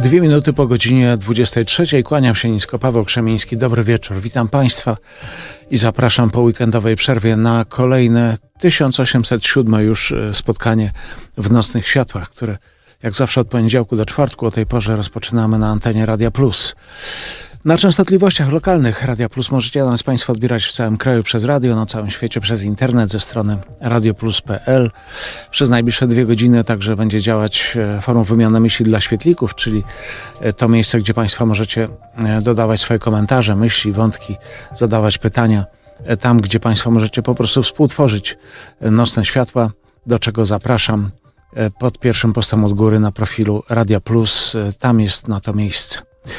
2 minuty po godzinie 23. Kłaniam się nisko, Paweł Krzemiński. Dobry wieczór. Witam Państwa i zapraszam po weekendowej przerwie na kolejne 1807 już spotkanie w Nocnych Światłach, które jak zawsze od poniedziałku do czwartku o tej porze rozpoczynamy na antenie Radia Plus. Na częstotliwościach lokalnych Radia Plus możecie nas Państwo odbierać w całym kraju przez radio, na całym świecie przez internet ze strony radioplus.pl. Przez najbliższe 2 godziny także będzie działać forum wymiany myśli dla świetlików, czyli to miejsce, gdzie Państwo możecie dodawać swoje komentarze, myśli, wątki, zadawać pytania. Tam, gdzie Państwo możecie po prostu współtworzyć Nocne Światła, do czego zapraszam pod pierwszym postem od góry na profilu Radia Plus. Tam jest na to miejsce.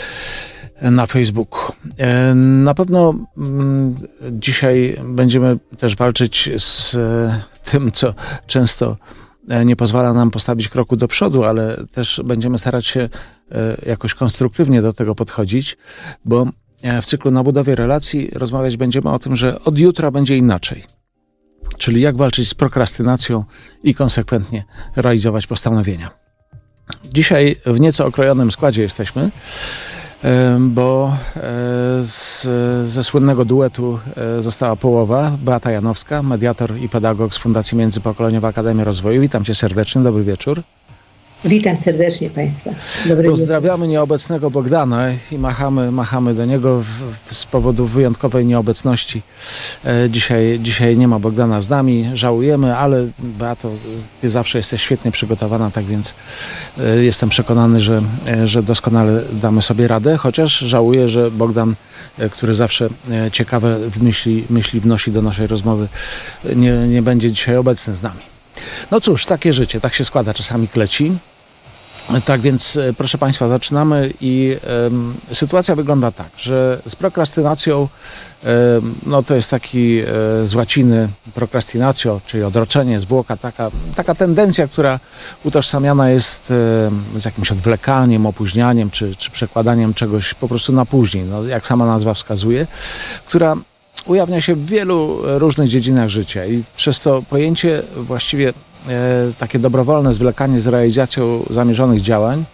Na Facebooku. Na pewno dzisiaj będziemy też walczyć z tym, co często nie pozwala nam postawić kroku do przodu, ale też będziemy starać się jakoś konstruktywnie do tego podchodzić, bo w cyklu Na budowie relacji rozmawiać będziemy o tym, że od jutra będzie inaczej. Czyli jak walczyć z prokrastynacją i konsekwentnie realizować postanowienia. Dzisiaj w nieco okrojonym składzie jesteśmy, bo ze słynnego duetu została połowa. Beata Janowska, mediator i pedagog z Fundacji Międzypokoleniowa Akademia Rozwoju. Witam Cię serdecznie, dobry wieczór. Witam serdecznie Państwa. Pozdrawiamy nieobecnego Bogdana i machamy do niego z powodu wyjątkowej nieobecności. Dzisiaj nie ma Bogdana z nami, żałujemy, ale Beato, Ty zawsze jesteś świetnie przygotowana, tak więc jestem przekonany, że doskonale damy sobie radę, chociaż żałuję, że Bogdan, który zawsze ciekawe myśli wnosi do naszej rozmowy, nie będzie dzisiaj obecny z nami. No cóż, takie życie, tak się składa, czasami kleci. Tak więc, proszę Państwa, zaczynamy i sytuacja wygląda tak, że z prokrastynacją, no to jest taki z łaciny prokrastinatio, czyli odroczenie, zwłoka, taka tendencja, która utożsamiana jest z jakimś odwlekaniem, opóźnianiem, czy przekładaniem czegoś po prostu na później, no, jak sama nazwa wskazuje, która ujawnia się w wielu różnych dziedzinach życia i przez to pojęcie właściwie takie dobrowolne zwlekanie z realizacją zamierzonych działań,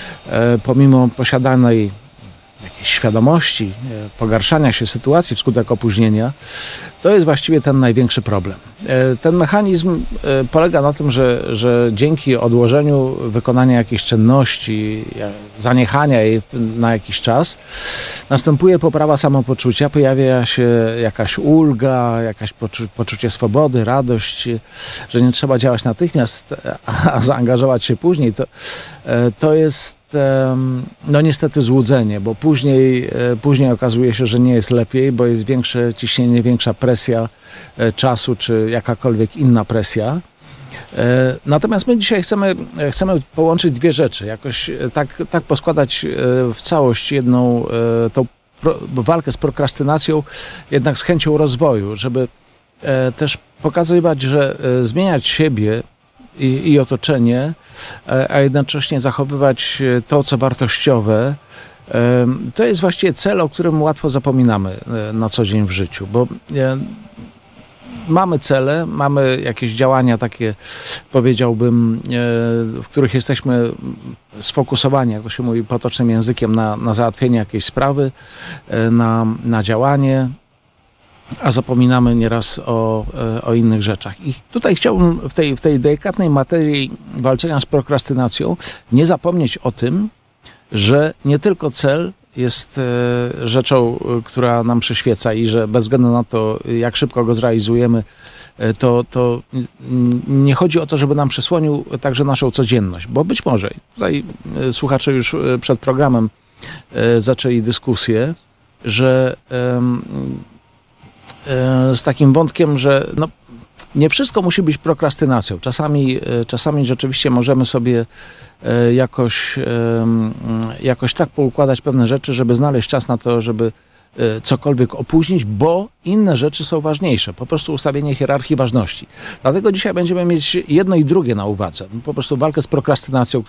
pomimo posiadanej jakiejś świadomości, pogarszania się sytuacji wskutek opóźnienia, to jest właściwie ten największy problem. Ten mechanizm polega na tym, że dzięki odłożeniu wykonania jakiejś czynności, zaniechania jej na jakiś czas, następuje poprawa samopoczucia, pojawia się jakaś ulga, jakaś poczucie swobody, radość, że nie trzeba działać natychmiast, a zaangażować się później. To jest no niestety złudzenie, bo później okazuje się, że nie jest lepiej, bo jest większe ciśnienie, większa presja czasu, czy jakakolwiek inna presja. Natomiast my dzisiaj chcemy połączyć dwie rzeczy, jakoś tak poskładać w całość jedną tą walkę z prokrastynacją, jednak z chęcią rozwoju, żeby też pokazywać, że zmieniać siebie i otoczenie, a jednocześnie zachowywać to, co wartościowe, to jest właściwie cel, o którym łatwo zapominamy na co dzień w życiu, bo mamy cele, mamy jakieś działania takie, powiedziałbym, w których jesteśmy sfokusowani, jak to się mówi potocznym językiem, na załatwienie jakiejś sprawy, na działanie, a zapominamy nieraz o innych rzeczach. I tutaj chciałbym w tej delikatnej materii walczenia z prokrastynacją nie zapomnieć o tym, że nie tylko cel jest rzeczą, która nam przyświeca i że bez względu na to, jak szybko go zrealizujemy, to nie chodzi o to, żeby nam przysłonił także naszą codzienność, bo być może, tutaj słuchacze już przed programem zaczęli dyskusję, że z takim wątkiem, że no, nie wszystko musi być prokrastynacją. Czasami rzeczywiście możemy sobie jakoś tak poukładać pewne rzeczy, żeby znaleźć czas na to, żeby cokolwiek opóźnić, bo inne rzeczy są ważniejsze. Po prostu ustawienie hierarchii ważności. Dlatego dzisiaj będziemy mieć jedno i drugie na uwadze. Po prostu walkę z prokrastynacją,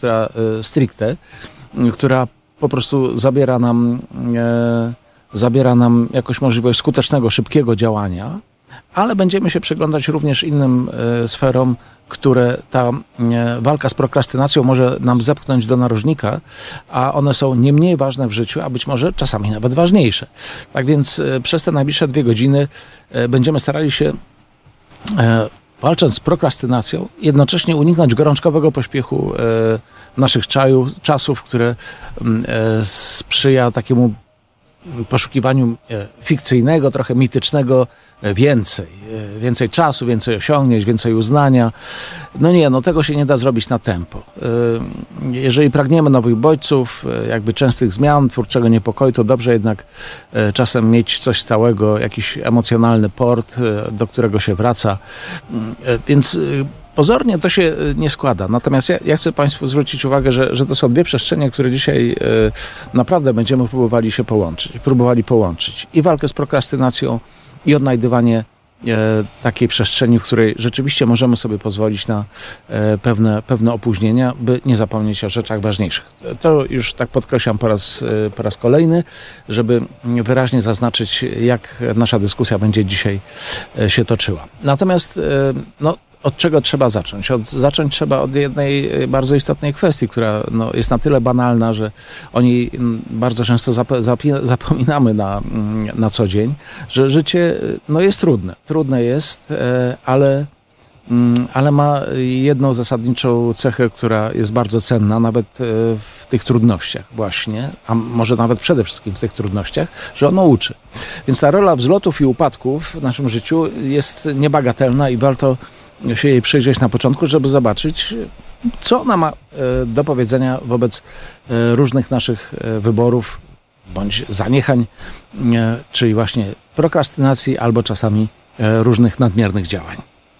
która po prostu zabiera nam jakoś możliwość skutecznego, szybkiego działania, ale będziemy się przyglądać również innym sferom, które ta walka z prokrastynacją może nam zepchnąć do narożnika, a one są nie mniej ważne w życiu, a być może czasami nawet ważniejsze. Tak więc przez te najbliższe 2 godziny będziemy starali się, walcząc z prokrastynacją, jednocześnie uniknąć gorączkowego pośpiechu naszych czasów, które sprzyja takiemu poszukiwaniu fikcyjnego, trochę mitycznego więcej czasu, więcej osiągnięć, więcej uznania. Tego się nie da zrobić na tempo. Jeżeli pragniemy nowych bodźców, jakby częstych zmian, twórczego niepokoju, to dobrze jednak czasem mieć coś stałego, jakiś emocjonalny port, do którego się wraca. Więc pozornie to się nie składa. Natomiast ja chcę Państwu zwrócić uwagę, że to są 2 przestrzenie, które dzisiaj naprawdę będziemy próbowali połączyć. I walkę z prokrastynacją, i odnajdywanie takiej przestrzeni, w której rzeczywiście możemy sobie pozwolić na pewne opóźnienia, by nie zapomnieć o rzeczach ważniejszych. To już tak podkreślam po raz kolejny, żeby wyraźnie zaznaczyć, jak nasza dyskusja będzie dzisiaj się toczyła. Natomiast od czego trzeba zacząć? Zacząć trzeba od jednej bardzo istotnej kwestii, która jest na tyle banalna, że o niej bardzo często zapominamy na co dzień, że życie jest trudne. Trudne jest, ale ma jedną zasadniczą cechę, która jest bardzo cenna, nawet w tych trudnościach właśnie, a może nawet przede wszystkim w tych trudnościach, że ono uczy. Więc ta rola wzlotów i upadków w naszym życiu jest niebagatelna i warto się jej przyjrzeć na początku, żeby zobaczyć, co ona ma do powiedzenia wobec różnych naszych wyborów bądź zaniechań, czyli właśnie prokrastynacji albo czasami różnych nadmiernych działań.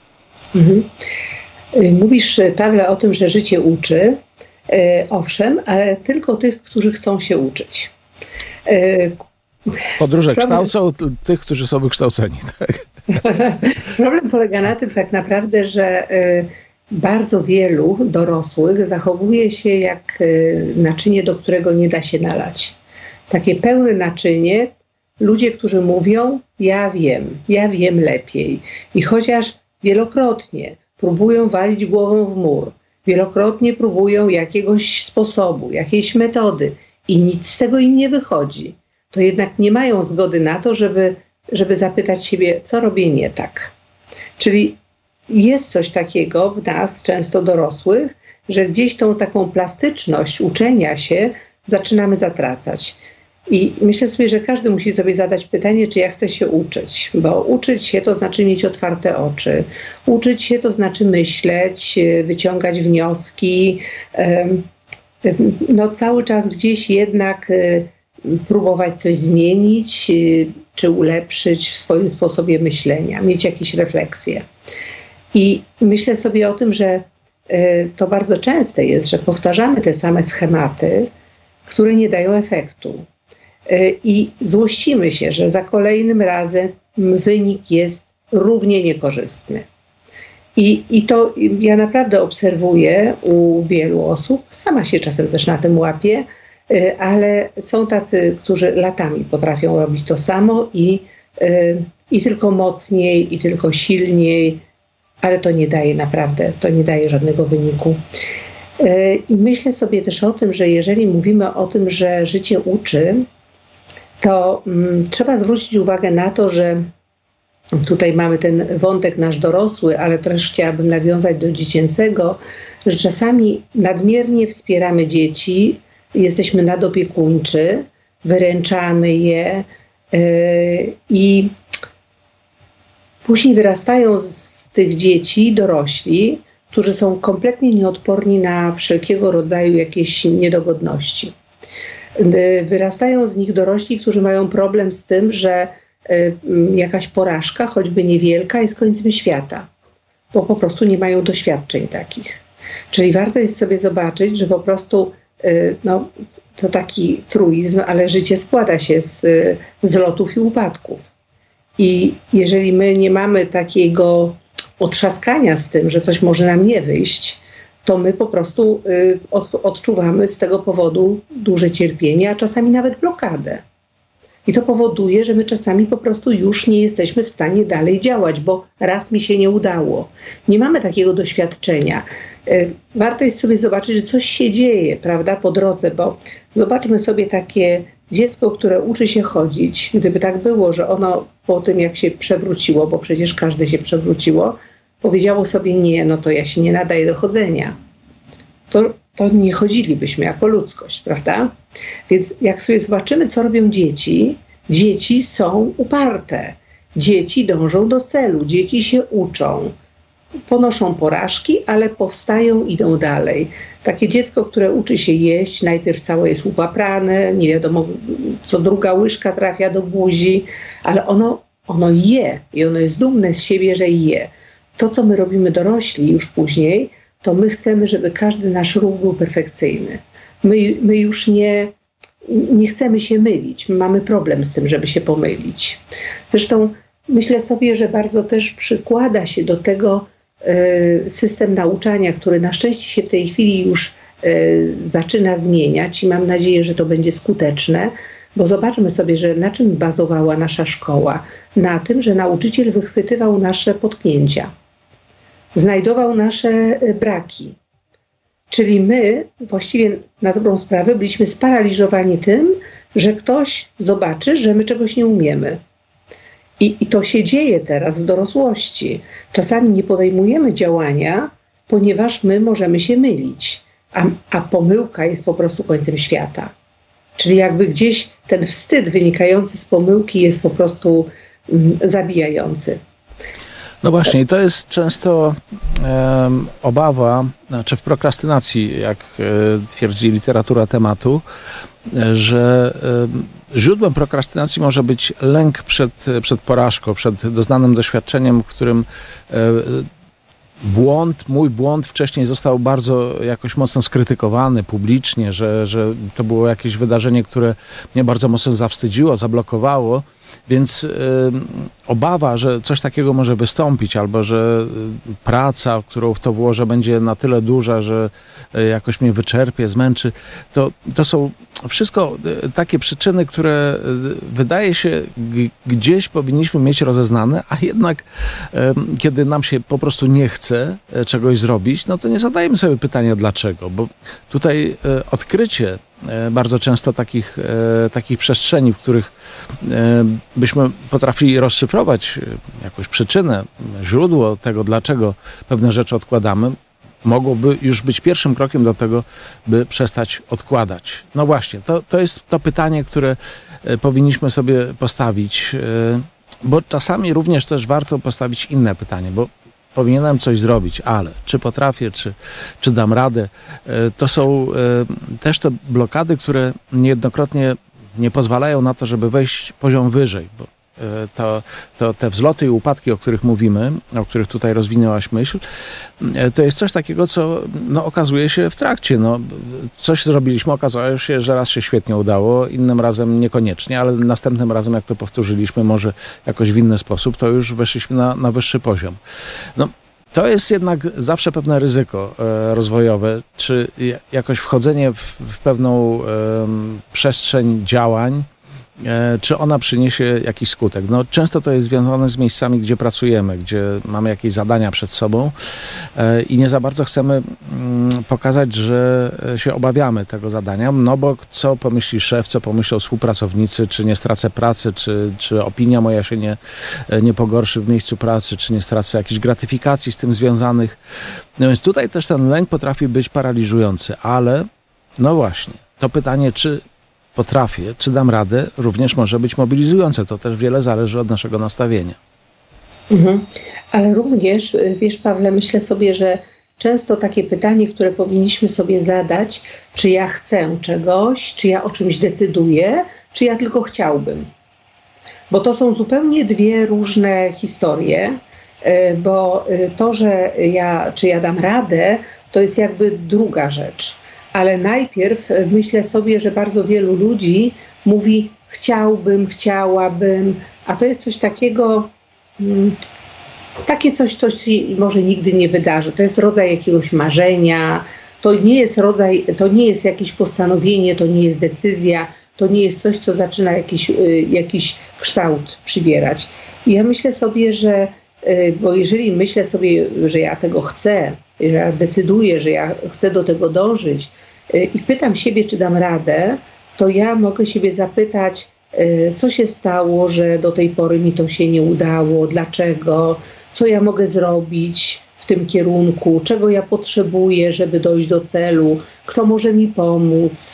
Mówisz, Pawle, o tym, że życie uczy. Owszem, ale tylko tych, którzy chcą się uczyć. Podróże kształcą tych, którzy są wykształceni. Tak? Problem polega na tym tak naprawdę, że bardzo wielu dorosłych zachowuje się jak naczynie, do którego nie da się nalać. Takie pełne naczynie, ludzie, którzy mówią, ja wiem lepiej. I chociaż wielokrotnie próbują walić głową w mur, wielokrotnie próbują jakiegoś sposobu, jakiejś metody i nic z tego im nie wychodzi, to jednak nie mają zgody na to, żeby zapytać siebie, co robię nie tak. Czyli jest coś takiego w nas, często dorosłych, że gdzieś tą taką plastyczność uczenia się zaczynamy zatracać. I myślę sobie, że każdy musi sobie zadać pytanie, czy ja chcę się uczyć, bo uczyć się to znaczy mieć otwarte oczy. Uczyć się to znaczy myśleć, wyciągać wnioski, cały czas gdzieś jednak próbować coś zmienić, czy ulepszyć w swoim sposobie myślenia, mieć jakieś refleksje. I myślę sobie o tym, że to bardzo częste jest, że powtarzamy te same schematy, które nie dają efektu. I złościmy się, że za kolejnym razem wynik jest równie niekorzystny. I to ja naprawdę obserwuję u wielu osób, sama się czasem też na tym łapię, ale są tacy, którzy latami potrafią robić to samo i tylko mocniej, i tylko silniej, ale to nie daje naprawdę, to nie daje żadnego wyniku. I myślę sobie też o tym, że jeżeli mówimy o tym, że życie uczy, to trzeba zwrócić uwagę na to, że tutaj mamy ten wątek nasz dorosły, ale też chciałabym nawiązać do dziecięcego, że czasami nadmiernie wspieramy dzieci, jesteśmy nadopiekuńczy, wyręczamy je i później wyrastają z tych dzieci dorośli, którzy są kompletnie nieodporni na wszelkiego rodzaju jakieś niedogodności. Wyrastają z nich dorośli, którzy mają problem z tym, że jakaś porażka, choćby niewielka, jest końcem świata, bo po prostu nie mają doświadczeń takich. Czyli warto jest sobie zobaczyć, że po prostu to taki truizm, ale życie składa się z lotów i upadków. I jeżeli my nie mamy takiego otrzaskania z tym, że coś może nam nie wyjść, to my po prostu odczuwamy z tego powodu duże cierpienie, a czasami nawet blokadę. I to powoduje, że my czasami po prostu już nie jesteśmy w stanie dalej działać, bo raz mi się nie udało. Nie mamy takiego doświadczenia. Warto jest sobie zobaczyć, że coś się dzieje, prawda, po drodze, bo zobaczmy sobie takie dziecko, które uczy się chodzić. Gdyby tak było, że ono po tym, jak się przewróciło, bo przecież każde się przewróciło, powiedziało sobie nie, no to ja się nie nadaję do chodzenia. To nie chodzilibyśmy jako ludzkość, prawda? Więc jak sobie zobaczymy, co robią dzieci są uparte. Dzieci dążą do celu, dzieci się uczą. Ponoszą porażki, ale powstają, idą dalej. Takie dziecko, które uczy się jeść, najpierw całe jest upaprane, nie wiadomo, co druga łyżka trafia do buzi, ale ono je i ono jest dumne z siebie, że je. To, co my robimy dorośli już później, to my chcemy, żeby każdy nasz ruch był perfekcyjny. My już nie chcemy się mylić. My mamy problem z tym, żeby się pomylić. Zresztą myślę sobie, że bardzo też przykłada się do tego system nauczania, który na szczęście się w tej chwili już zaczyna zmieniać i mam nadzieję, że to będzie skuteczne, bo zobaczmy sobie, że na czym bazowała nasza szkoła. Na tym, że nauczyciel wychwytywał nasze potknięcia. Znajdował nasze braki. Czyli my właściwie na dobrą sprawę byliśmy sparaliżowani tym, że ktoś zobaczy, że my czegoś nie umiemy. I to się dzieje teraz w dorosłości. Czasami nie podejmujemy działania, ponieważ my możemy się mylić, a pomyłka jest po prostu końcem świata. Czyli jakby gdzieś ten wstyd wynikający z pomyłki jest po prostu zabijający. No właśnie, to jest często obawa, znaczy w prokrastynacji, jak twierdzi literatura tematu, że źródłem prokrastynacji może być lęk przed porażką, przed doznanym doświadczeniem, w którym mój błąd wcześniej został bardzo jakoś mocno skrytykowany publicznie, że to było jakieś wydarzenie, które mnie bardzo mocno zawstydziło, zablokowało, więc obawa, że coś takiego może wystąpić, albo że praca, którą w to włożę, będzie na tyle duża, że jakoś mnie wyczerpie, zmęczy, to są wszystko takie przyczyny, które wydaje się gdzieś powinniśmy mieć rozeznane, a jednak kiedy nam się po prostu nie chce czegoś zrobić, no to nie zadajemy sobie pytania dlaczego, bo tutaj odkrycie bardzo często takich przestrzeni, w których byśmy potrafili rozszyfrować jakąś przyczynę, źródło tego, dlaczego pewne rzeczy odkładamy, mogłoby już być pierwszym krokiem do tego, by przestać odkładać. No właśnie, to jest to pytanie, które powinniśmy sobie postawić, bo czasami również też warto postawić inne pytanie, bo powinienem coś zrobić, ale czy potrafię, czy dam radę, to są też te blokady, które niejednokrotnie nie pozwalają na to, żeby wejść poziom wyżej, bo to te wzloty i upadki, o których mówimy, o których tutaj rozwinęłaś myśl, to jest coś takiego, co okazuje się w trakcie. Coś zrobiliśmy, okazało się, że raz się świetnie udało, innym razem niekoniecznie, ale następnym razem, jak to powtórzyliśmy, może jakoś w inny sposób, to już weszliśmy na wyższy poziom. To jest jednak zawsze pewne ryzyko rozwojowe, czy jakoś wchodzenie w pewną przestrzeń działań, czy ona przyniesie jakiś skutek. Często to jest związane z miejscami, gdzie pracujemy, gdzie mamy jakieś zadania przed sobą i nie za bardzo chcemy pokazać, że się obawiamy tego zadania, bo co pomyśli szef, co pomyślą współpracownicy, czy nie stracę pracy, czy opinia moja się nie pogorszy w miejscu pracy, czy nie stracę jakichś gratyfikacji z tym związanych. Więc tutaj też ten lęk potrafi być paraliżujący, ale właśnie, to pytanie, czy potrafię, czy dam radę, również może być mobilizujące. To też wiele zależy od naszego nastawienia. Ale również, wiesz, Pawle, myślę sobie, że często takie pytanie, które powinniśmy sobie zadać, czy ja chcę czegoś, czy ja o czymś decyduję, czy ja tylko chciałbym. Bo to są zupełnie dwie różne historie, bo to, czy ja dam radę, to jest jakby druga rzecz. Ale najpierw myślę sobie, że bardzo wielu ludzi mówi chciałbym, chciałabym, a to jest coś takiego, takie coś, co się może nigdy nie wydarzy. To jest rodzaj jakiegoś marzenia, to nie jest jakieś postanowienie, to nie jest decyzja, to nie jest coś, co zaczyna jakiś kształt przybierać. I ja myślę sobie, że bo jeżeli myślę sobie, że ja tego chcę, że ja decyduję, że ja chcę do tego dążyć i pytam siebie, czy dam radę, to ja mogę siebie zapytać, co się stało, że do tej pory mi to się nie udało, dlaczego, co ja mogę zrobić w tym kierunku, czego ja potrzebuję, żeby dojść do celu, kto może mi pomóc,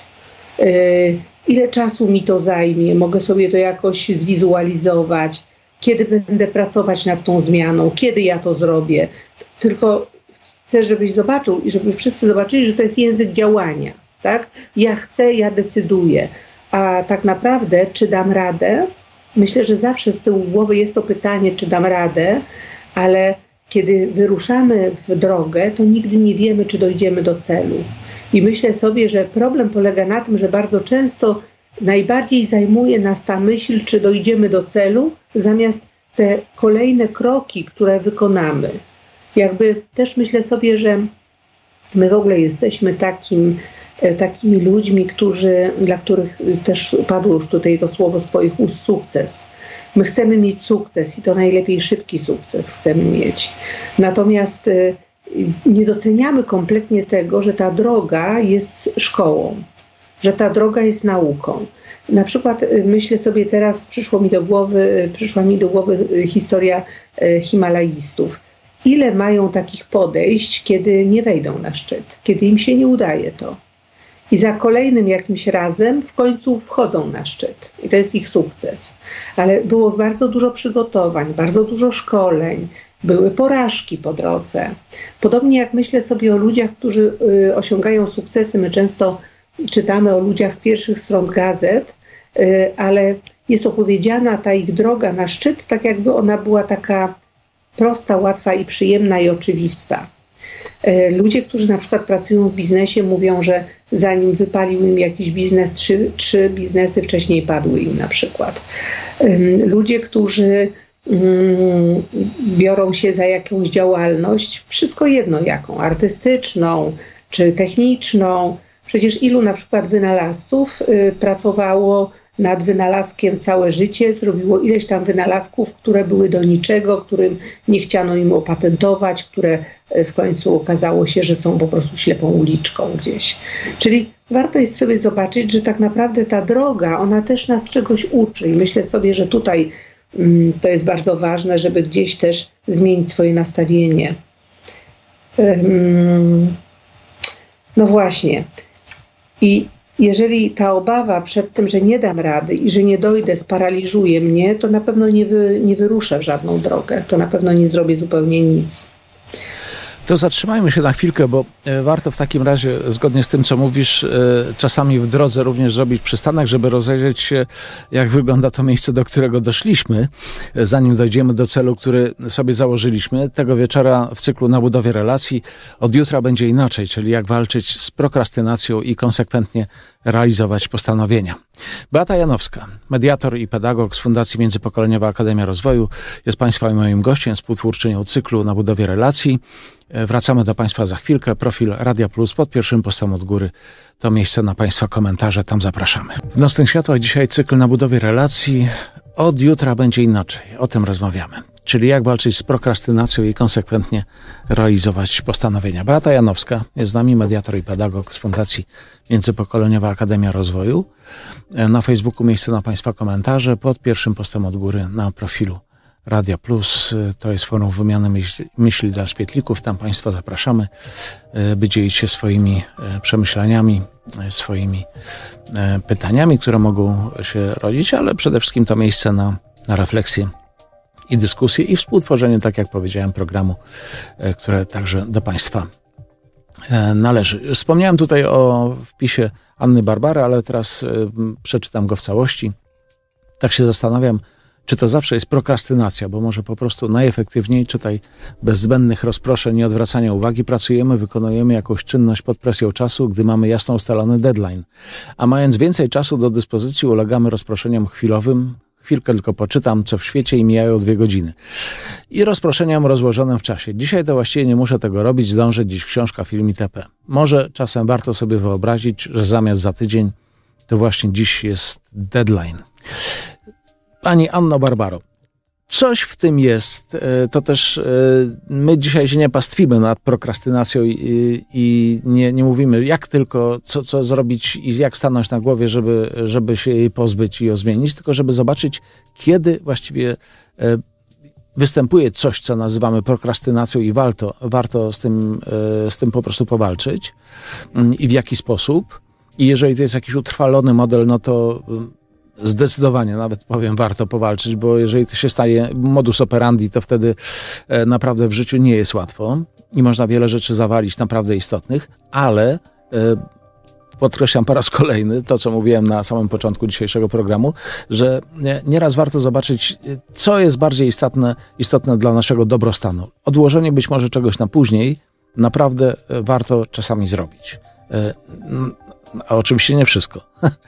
ile czasu mi to zajmie, mogę sobie to jakoś zwizualizować, kiedy będę pracować nad tą zmianą, kiedy ja to zrobię. Tylko chcę, żebyś zobaczył i żeby wszyscy zobaczyli, że to jest język działania. Tak? Ja chcę, ja decyduję. A tak naprawdę, czy dam radę? Myślę, że zawsze z tyłu głowy jest to pytanie, czy dam radę, ale kiedy wyruszamy w drogę, to nigdy nie wiemy, czy dojdziemy do celu. I myślę sobie, że problem polega na tym, że bardzo często najbardziej zajmuje nas ta myśl, czy dojdziemy do celu, zamiast te kolejne kroki, które wykonamy. Jakby też myślę sobie, że my w ogóle jesteśmy takimi ludźmi, dla których też padło już tutaj to słowo swoich ust, sukces. My chcemy mieć sukces i to najlepiej szybki sukces chcemy mieć. Natomiast nie doceniamy kompletnie tego, że ta droga jest szkołą, że ta droga jest nauką. Na przykład myślę sobie teraz, przyszła mi do głowy historia Himalajistów. Ile mają takich podejść, kiedy nie wejdą na szczyt, kiedy im się nie udaje to. I za kolejnym jakimś razem w końcu wchodzą na szczyt. I to jest ich sukces. Ale było bardzo dużo przygotowań, bardzo dużo szkoleń, były porażki po drodze. Podobnie jak myślę sobie o ludziach, którzy osiągają sukcesy, my często czytamy o ludziach z pierwszych stron gazet, ale jest opowiedziana ta ich droga na szczyt, tak jakby ona była taka prosta, łatwa i przyjemna i oczywista. Ludzie, którzy na przykład pracują w biznesie, mówią, że zanim wypalił im jakiś biznes, trzy biznesy wcześniej padły im na przykład. Ludzie, którzy biorą się za jakąś działalność, wszystko jedno jaką, artystyczną czy techniczną. Przecież ilu na przykład wynalazców pracowało nad wynalazkiem całe życie, zrobiło ileś tam wynalazków, które były do niczego, którym nie chciano im opatentować, które w końcu okazało się, że są po prostu ślepą uliczką gdzieś. Czyli warto jest sobie zobaczyć, że tak naprawdę ta droga, ona też nas czegoś uczy i myślę sobie, że tutaj to jest bardzo ważne, żeby gdzieś też zmienić swoje nastawienie. No właśnie. I jeżeli ta obawa przed tym, że nie dam rady i że nie dojdę, sparaliżuje mnie, to na pewno nie wyruszę w żadną drogę. To na pewno nie zrobię zupełnie nic. To zatrzymajmy się na chwilkę, bo warto w takim razie, zgodnie z tym, co mówisz, czasami w drodze również zrobić przystanek, żeby rozejrzeć się, jak wygląda to miejsce, do którego doszliśmy, zanim dojdziemy do celu, który sobie założyliśmy. Tego wieczora w cyklu Na budowie relacji od jutra będzie inaczej, czyli jak walczyć z prokrastynacją i konsekwentnie realizować postanowienia. Beata Janowska, mediator i pedagog z Fundacji Międzypokoleniowa Akademia Rozwoju, jest Państwa i moim gościem, współtwórczynią cyklu Na budowie relacji. Wracamy do Państwa za chwilkę. Profil Radia Plus pod pierwszym postem od góry to miejsce na Państwa komentarze. Tam zapraszamy. W Nocnych Światłach dzisiaj cykl Na budowie relacji. Od jutra będzie inaczej. O tym rozmawiamy. Czyli jak walczyć z prokrastynacją i konsekwentnie realizować postanowienia. Beata Janowska jest z nami, mediator i pedagog z Fundacji Międzypokoleniowa Akademia Rozwoju. Na Facebooku miejsce na Państwa komentarze pod pierwszym postem od góry na profilu Radia Plus. To jest forum wymiany myśli dla świetlików. Tam Państwa zapraszamy, by dzielić się swoimi przemyśleniami, swoimi pytaniami, które mogą się rodzić, ale przede wszystkim to miejsce na refleksję i dyskusję i współtworzenie, tak jak powiedziałem, programu, które także do Państwa należy. Wspomniałem tutaj o wpisie Anny Barbary, ale teraz przeczytam go w całości. Tak się zastanawiam, czy to zawsze jest prokrastynacja, bo może po prostu najefektywniej, czytaj, bez zbędnych rozproszeń i odwracania uwagi, pracujemy, wykonujemy jakąś czynność pod presją czasu, gdy mamy jasno ustalony deadline. A mając więcej czasu do dyspozycji, ulegamy rozproszeniom chwilowym. Chwilkę tylko poczytam, co w świecie i mijają 2 godziny. I rozproszeniom rozłożonym w czasie. Dzisiaj to właściwie nie muszę tego robić, zdążę dziś książka, film itp. Może czasem warto sobie wyobrazić, że zamiast za tydzień to właśnie dziś jest deadline. Pani Anno Barbaro, coś w tym jest, to też my dzisiaj się nie pastwimy nad prokrastynacją i nie mówimy jak tylko, co zrobić i jak stanąć na głowie, żeby się jej pozbyć i ją zmienić, tylko żeby zobaczyć, kiedy właściwie występuje coś, co nazywamy prokrastynacją i warto z tym po prostu powalczyć i w jaki sposób. I jeżeli to jest jakiś utrwalony model, no to zdecydowanie, nawet powiem, warto powalczyć, bo jeżeli to się staje modus operandi, to wtedy naprawdę w życiu nie jest łatwo i można wiele rzeczy zawalić naprawdę istotnych, ale podkreślam po raz kolejny to, co mówiłem na samym początku dzisiejszego programu, że nieraz warto zobaczyć, co jest bardziej istotne dla naszego dobrostanu. Odłożenie być może czegoś na później naprawdę warto czasami zrobić. A oczywiście nie wszystko.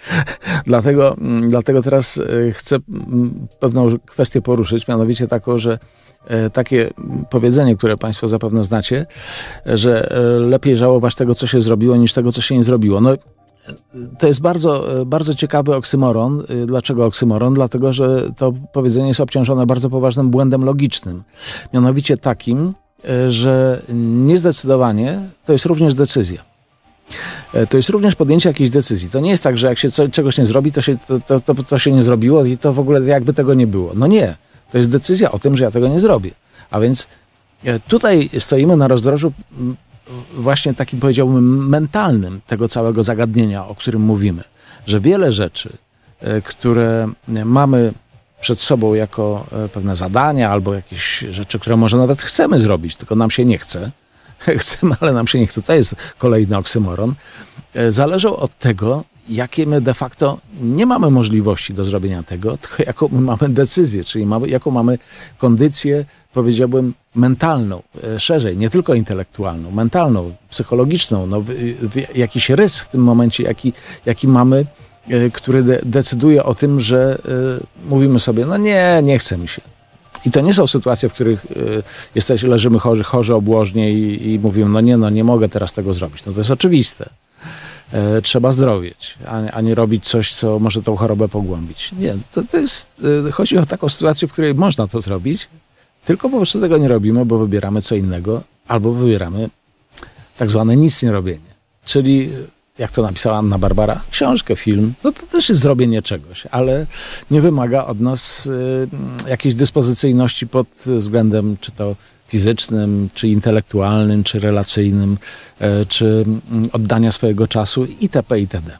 Dlatego teraz chcę pewną kwestię poruszyć, mianowicie taką, że takie powiedzenie, które Państwo zapewne znacie, że lepiej żałować tego, co się zrobiło, niż tego, co się nie zrobiło. No, to jest bardzo, bardzo ciekawy oksymoron. Dlaczego oksymoron? Dlatego, że to powiedzenie jest obciążone bardzo poważnym błędem logicznym. Mianowicie takim, że niezdecydowanie to jest również decyzja. To jest również podjęcie jakiejś decyzji. To nie jest tak, że jak się czegoś nie zrobi, to się nie zrobiło i to w ogóle jakby tego nie było. No nie. To jest decyzja o tym, że ja tego nie zrobię. A więc tutaj stoimy na rozdrożu właśnie takim, powiedziałbym, mentalnym tego całego zagadnienia, o którym mówimy. Że wiele rzeczy, które mamy przed sobą jako pewne zadania albo jakieś rzeczy, które może nawet chcemy zrobić, tylko nam się nie chce. Chcemy, ale nam się nie chce. To jest kolejny oksymoron. Zależą od tego, jakie my de facto nie mamy możliwości do zrobienia tego, tylko jaką my mamy decyzję, czyli jaką mamy kondycję, powiedziałbym, mentalną, szerzej, nie tylko intelektualną, mentalną, psychologiczną, jakiś rys w tym momencie, jaki mamy, który decyduje o tym, że mówimy sobie, no nie chce mi się. I to nie są sytuacje, w których leżymy chorzy obłożnie i mówimy, nie mogę teraz tego zrobić. No to jest oczywiste. Trzeba zdrowieć, a nie robić coś, co może tą chorobę pogłębić. Nie, chodzi o taką sytuację, w której można to zrobić, tylko po prostu tego nie robimy, bo wybieramy co innego, albo wybieramy tak zwane nic nie robienie. Czyli, jak to napisała Anna Barbara, książkę, film, no to też jest zrobienie czegoś, ale nie wymaga od nas jakiejś dyspozycyjności pod względem czy to fizycznym, czy intelektualnym, czy relacyjnym, czy oddania swojego czasu itp. itd.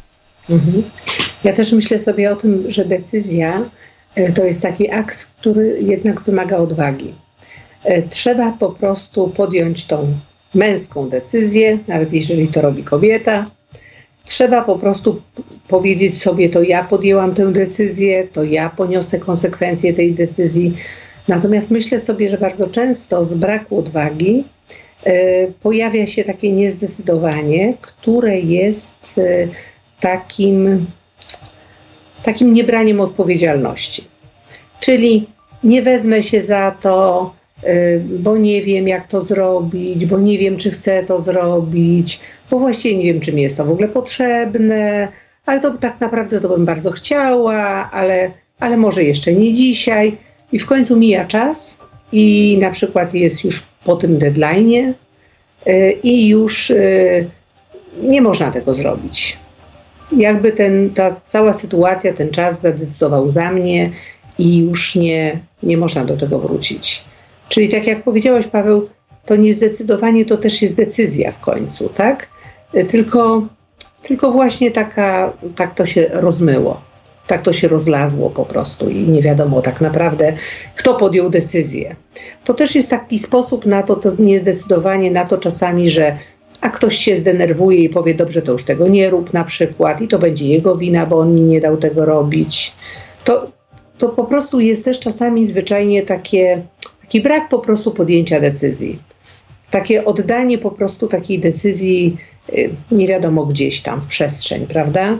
Ja też myślę sobie o tym, że decyzja to jest taki akt, który jednak wymaga odwagi. Trzeba po prostu podjąć tą męską decyzję, nawet jeżeli to robi kobieta. Trzeba po prostu powiedzieć sobie, to ja podjęłam tę decyzję, to ja poniosę konsekwencje tej decyzji. Natomiast myślę sobie, że bardzo często z braku odwagi pojawia się takie niezdecydowanie, które jest takim niebraniem odpowiedzialności. Czyli nie wezmę się za to, bo nie wiem, jak to zrobić, bo nie wiem, czy chcę to zrobić, bo właściwie nie wiem, czy mi jest to w ogóle potrzebne, ale to tak naprawdę to bym bardzo chciała, ale może jeszcze nie dzisiaj. I w końcu mija czas i na przykład jest już po tym deadline'ie i już nie można tego zrobić. Jakby ta cała sytuacja, ten czas zadecydował za mnie i już nie można do tego wrócić. Czyli tak jak powiedziałeś, Paweł, to niezdecydowanie to też jest decyzja w końcu, tak? Tylko właśnie tak to się rozmyło. Tak to się rozlazło po prostu i nie wiadomo tak naprawdę, kto podjął decyzję. To też jest taki sposób na to niezdecydowanie na to czasami, że ktoś się zdenerwuje i powie, dobrze, to już tego nie rób na przykład i to będzie jego wina, bo on mi nie dał tego robić. To po prostu jest też czasami zwyczajnie taki brak po prostu podjęcia decyzji. Takie oddanie po prostu takiej decyzji nie wiadomo gdzieś tam w przestrzeń, prawda?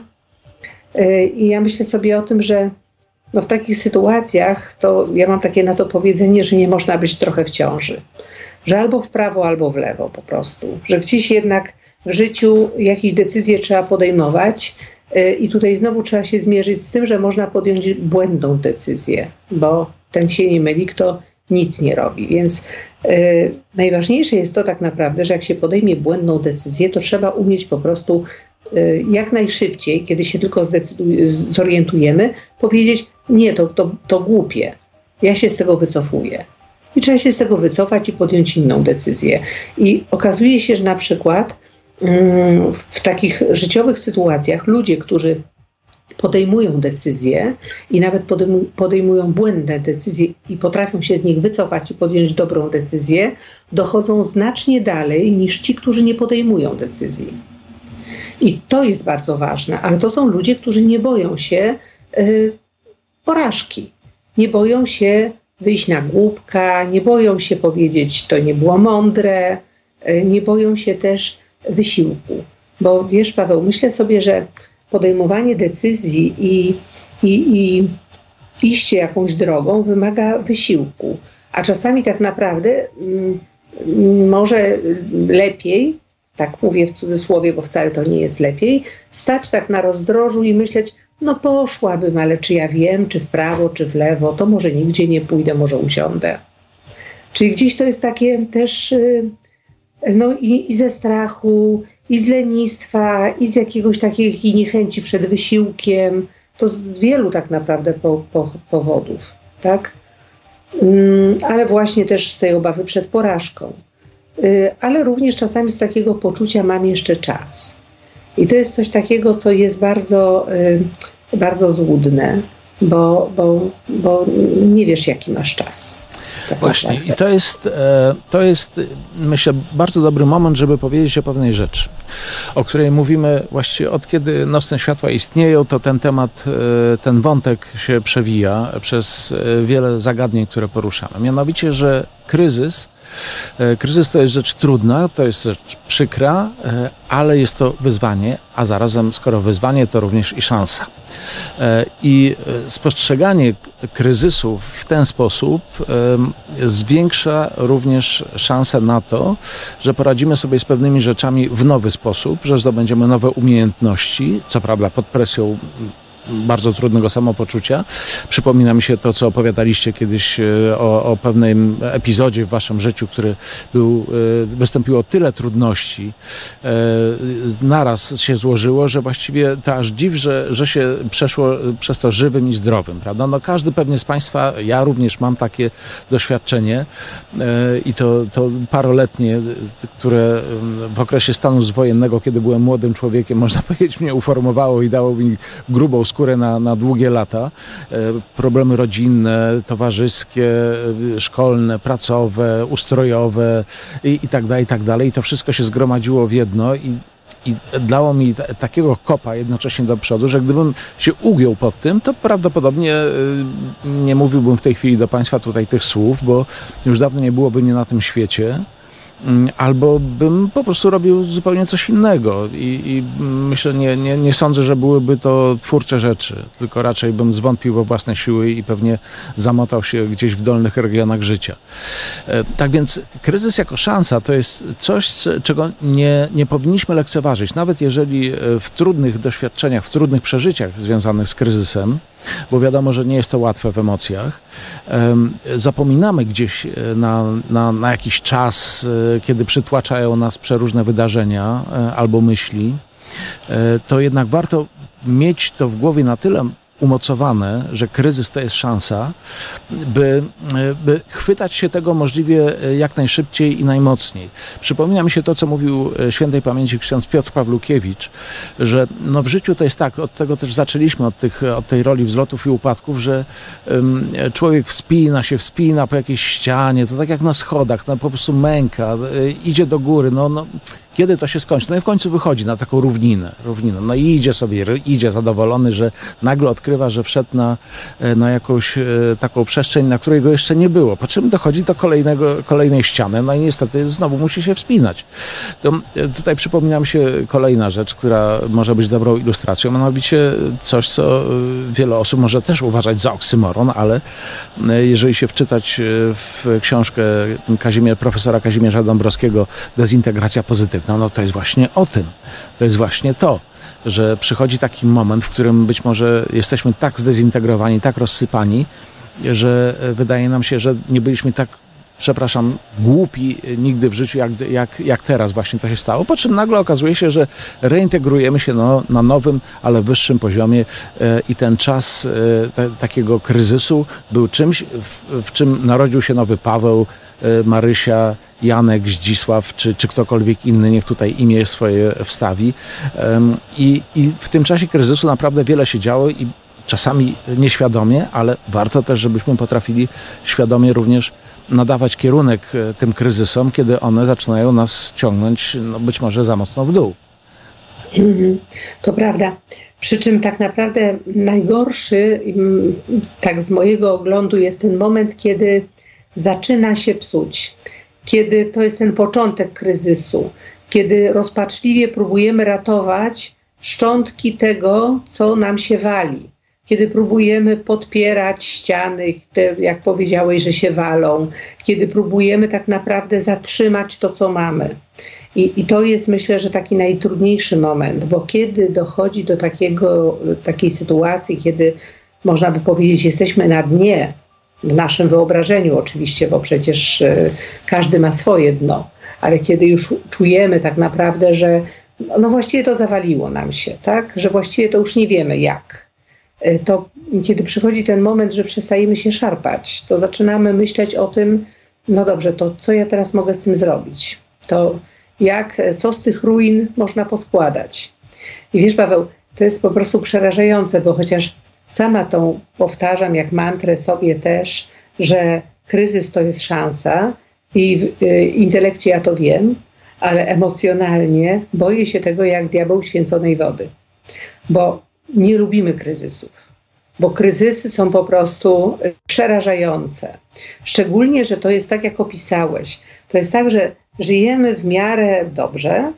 I ja myślę sobie o tym, że w takich sytuacjach to ja mam takie na to powiedzenie, że nie można być trochę w ciąży. Że albo w prawo, albo w lewo po prostu. Że gdzieś jednak w życiu jakieś decyzje trzeba podejmować I tutaj znowu trzeba się zmierzyć z tym, że można podjąć błędną decyzję, bo ten się nie myli, kto nic nie robi. Więc najważniejsze jest to tak naprawdę, że jak się podejmie błędną decyzję, to trzeba umieć po prostu jak najszybciej, kiedy się tylko zorientujemy, powiedzieć: nie, to głupie, ja się z tego wycofuję. I trzeba się z tego wycofać i podjąć inną decyzję. I okazuje się, że na przykład w takich życiowych sytuacjach ludzie, którzy podejmują decyzje i nawet podejmują błędne decyzje i potrafią się z nich wycofać i podjąć dobrą decyzję, dochodzą znacznie dalej niż ci, którzy nie podejmują decyzji. I to jest bardzo ważne, ale to są ludzie, którzy nie boją się porażki, nie boją się wyjść na głupka, nie boją się powiedzieć: to nie było mądre, nie boją się też wysiłku. Bo wiesz, Paweł, myślę sobie, że podejmowanie decyzji i iście jakąś drogą wymaga wysiłku. A czasami tak naprawdę może lepiej, tak mówię w cudzysłowie, bo wcale to nie jest lepiej, stać tak na rozdrożu i myśleć: no poszłabym, ale czy ja wiem, czy w prawo, czy w lewo, to może nigdzie nie pójdę, może usiądę. Czyli gdzieś to jest takie też no i ze strachu, i z lenistwa, i z jakiegoś takiej niechęci przed wysiłkiem. To z wielu tak naprawdę powodów, tak? Ale właśnie też z tej obawy przed porażką. Ale również czasami z takiego poczucia: mam jeszcze czas. I to jest coś takiego, co jest bardzo, bardzo złudne, bo nie wiesz, jaki masz czas. Tak właśnie. naprawdę. I to jest, myślę, bardzo dobry moment, żeby powiedzieć o pewnej rzeczy, o której mówimy właściwie od kiedy nocne światła istnieją, to ten temat, ten wątek się przewija przez wiele zagadnień, które poruszamy. Mianowicie, że kryzys to jest rzecz trudna, to jest rzecz przykra, ale jest to wyzwanie, a zarazem, skoro wyzwanie, to również i szansa. I spostrzeganie kryzysu w ten sposób zwiększa również szansę na to, że poradzimy sobie z pewnymi rzeczami w nowy sposób, że zdobędziemy nowe umiejętności, co prawda pod presją bardzo trudnego samopoczucia. Przypomina mi się to, co opowiadaliście kiedyś o pewnym epizodzie w waszym życiu, który wystąpiło tyle trudności, naraz się złożyło, że właściwie to aż dziw, że się przeszło przez to żywym i zdrowym, prawda? No każdy pewnie z państwa, ja również mam takie doświadczenie i to paroletnie, które w okresie stanu wojennego, kiedy byłem młodym człowiekiem, można powiedzieć, mnie uformowało i dało mi grubą skórę na długie lata. Problemy rodzinne, towarzyskie, szkolne, pracowe, ustrojowe i tak dalej, i tak dalej. I to wszystko się zgromadziło w jedno i dało mi takiego kopa jednocześnie do przodu, że gdybym się ugiął pod tym, to prawdopodobnie nie mówiłbym w tej chwili do państwa tutaj tych słów, bo już dawno nie byłoby mnie na tym świecie. Albo bym po prostu robił zupełnie coś innego i myślę, nie sądzę, że byłyby to twórcze rzeczy, tylko raczej bym zwątpił we własne siły i pewnie zamotał się gdzieś w dolnych regionach życia. Tak więc kryzys jako szansa to jest coś, czego nie powinniśmy lekceważyć, nawet jeżeli w trudnych doświadczeniach, w trudnych przeżyciach związanych z kryzysem, bo wiadomo, że nie jest to łatwe w emocjach, zapominamy gdzieś na jakiś czas, kiedy przytłaczają nas przeróżne wydarzenia albo myśli, to jednak warto mieć to w głowie na tyle umocowane, że kryzys to jest szansa, by chwytać się tego możliwie jak najszybciej i najmocniej. Przypomina mi się to, co mówił świętej pamięci ksiądz Piotr Pawlukiewicz, że no w życiu to jest tak, od tego też zaczęliśmy, od tej roli wzlotów i upadków, że człowiek wspina po jakiejś ścianie, to tak jak na schodach, no po prostu męka, idzie do góry, no kiedy to się skończy? No i w końcu wychodzi na taką równinę. No i idzie zadowolony, że nagle odkrywa, że wszedł na jakąś taką przestrzeń, na której go jeszcze nie było. Po czym dochodzi do kolejnej ściany, no i niestety znowu musi się wspinać. Tutaj przypomina mi się kolejna rzecz, która może być dobrą ilustracją, mianowicie coś, co wiele osób może też uważać za oksymoron, ale jeżeli się wczytać w książkę profesora Kazimierza Dąbrowskiego Dezintegracja pozytywna, No to jest właśnie o tym. To jest właśnie to, że przychodzi taki moment, w którym być może jesteśmy tak zdezintegrowani, tak rozsypani, że wydaje nam się, że nie byliśmy tak, przepraszam, głupi nigdy w życiu, jak teraz właśnie to się stało. Po czym nagle okazuje się, że reintegrujemy się na nowym, ale wyższym poziomie i ten czas takiego kryzysu był czymś, w czym narodził się nowy Paweł, Marysia, Janek, Zdzisław, czy ktokolwiek inny, niech tutaj imię swoje wstawi. I w tym czasie kryzysu naprawdę wiele się działo i czasami nieświadomie, ale warto też, żebyśmy potrafili świadomie również nadawać kierunek tym kryzysom, kiedy one zaczynają nas ciągnąć być może za mocno w dół. To prawda. Przy czym tak naprawdę najgorszy, tak z mojego oglądu, jest ten moment, kiedy zaczyna się psuć. Kiedy to jest ten początek kryzysu. Kiedy rozpaczliwie próbujemy ratować szczątki tego, co nam się wali. Kiedy próbujemy podpierać ściany, te, jak powiedziałeś, że się walą. Kiedy próbujemy tak naprawdę zatrzymać to, co mamy. I to jest, myślę, że taki najtrudniejszy moment, bo kiedy dochodzi do takiej sytuacji, kiedy można by powiedzieć, jesteśmy na dnie, w naszym wyobrażeniu oczywiście, bo przecież każdy ma swoje dno, ale kiedy już czujemy tak naprawdę, że no właściwie to zawaliło nam się, tak? Że właściwie to już nie wiemy jak. To kiedy przychodzi ten moment, że przestajemy się szarpać, to zaczynamy myśleć o tym, no dobrze, to co ja teraz mogę z tym zrobić? To co z tych ruin można poskładać? I wiesz, Paweł, to jest po prostu przerażające, bo chociaż sama tą powtarzam jak mantrę sobie też, że kryzys to jest szansa i w intelekcie ja to wiem, ale emocjonalnie boję się tego jak diabeł święconej wody, bo nie lubimy kryzysów, bo kryzysy są po prostu przerażające. Szczególnie, że to jest tak, jak opisałeś. To jest tak, że żyjemy w miarę dobrze,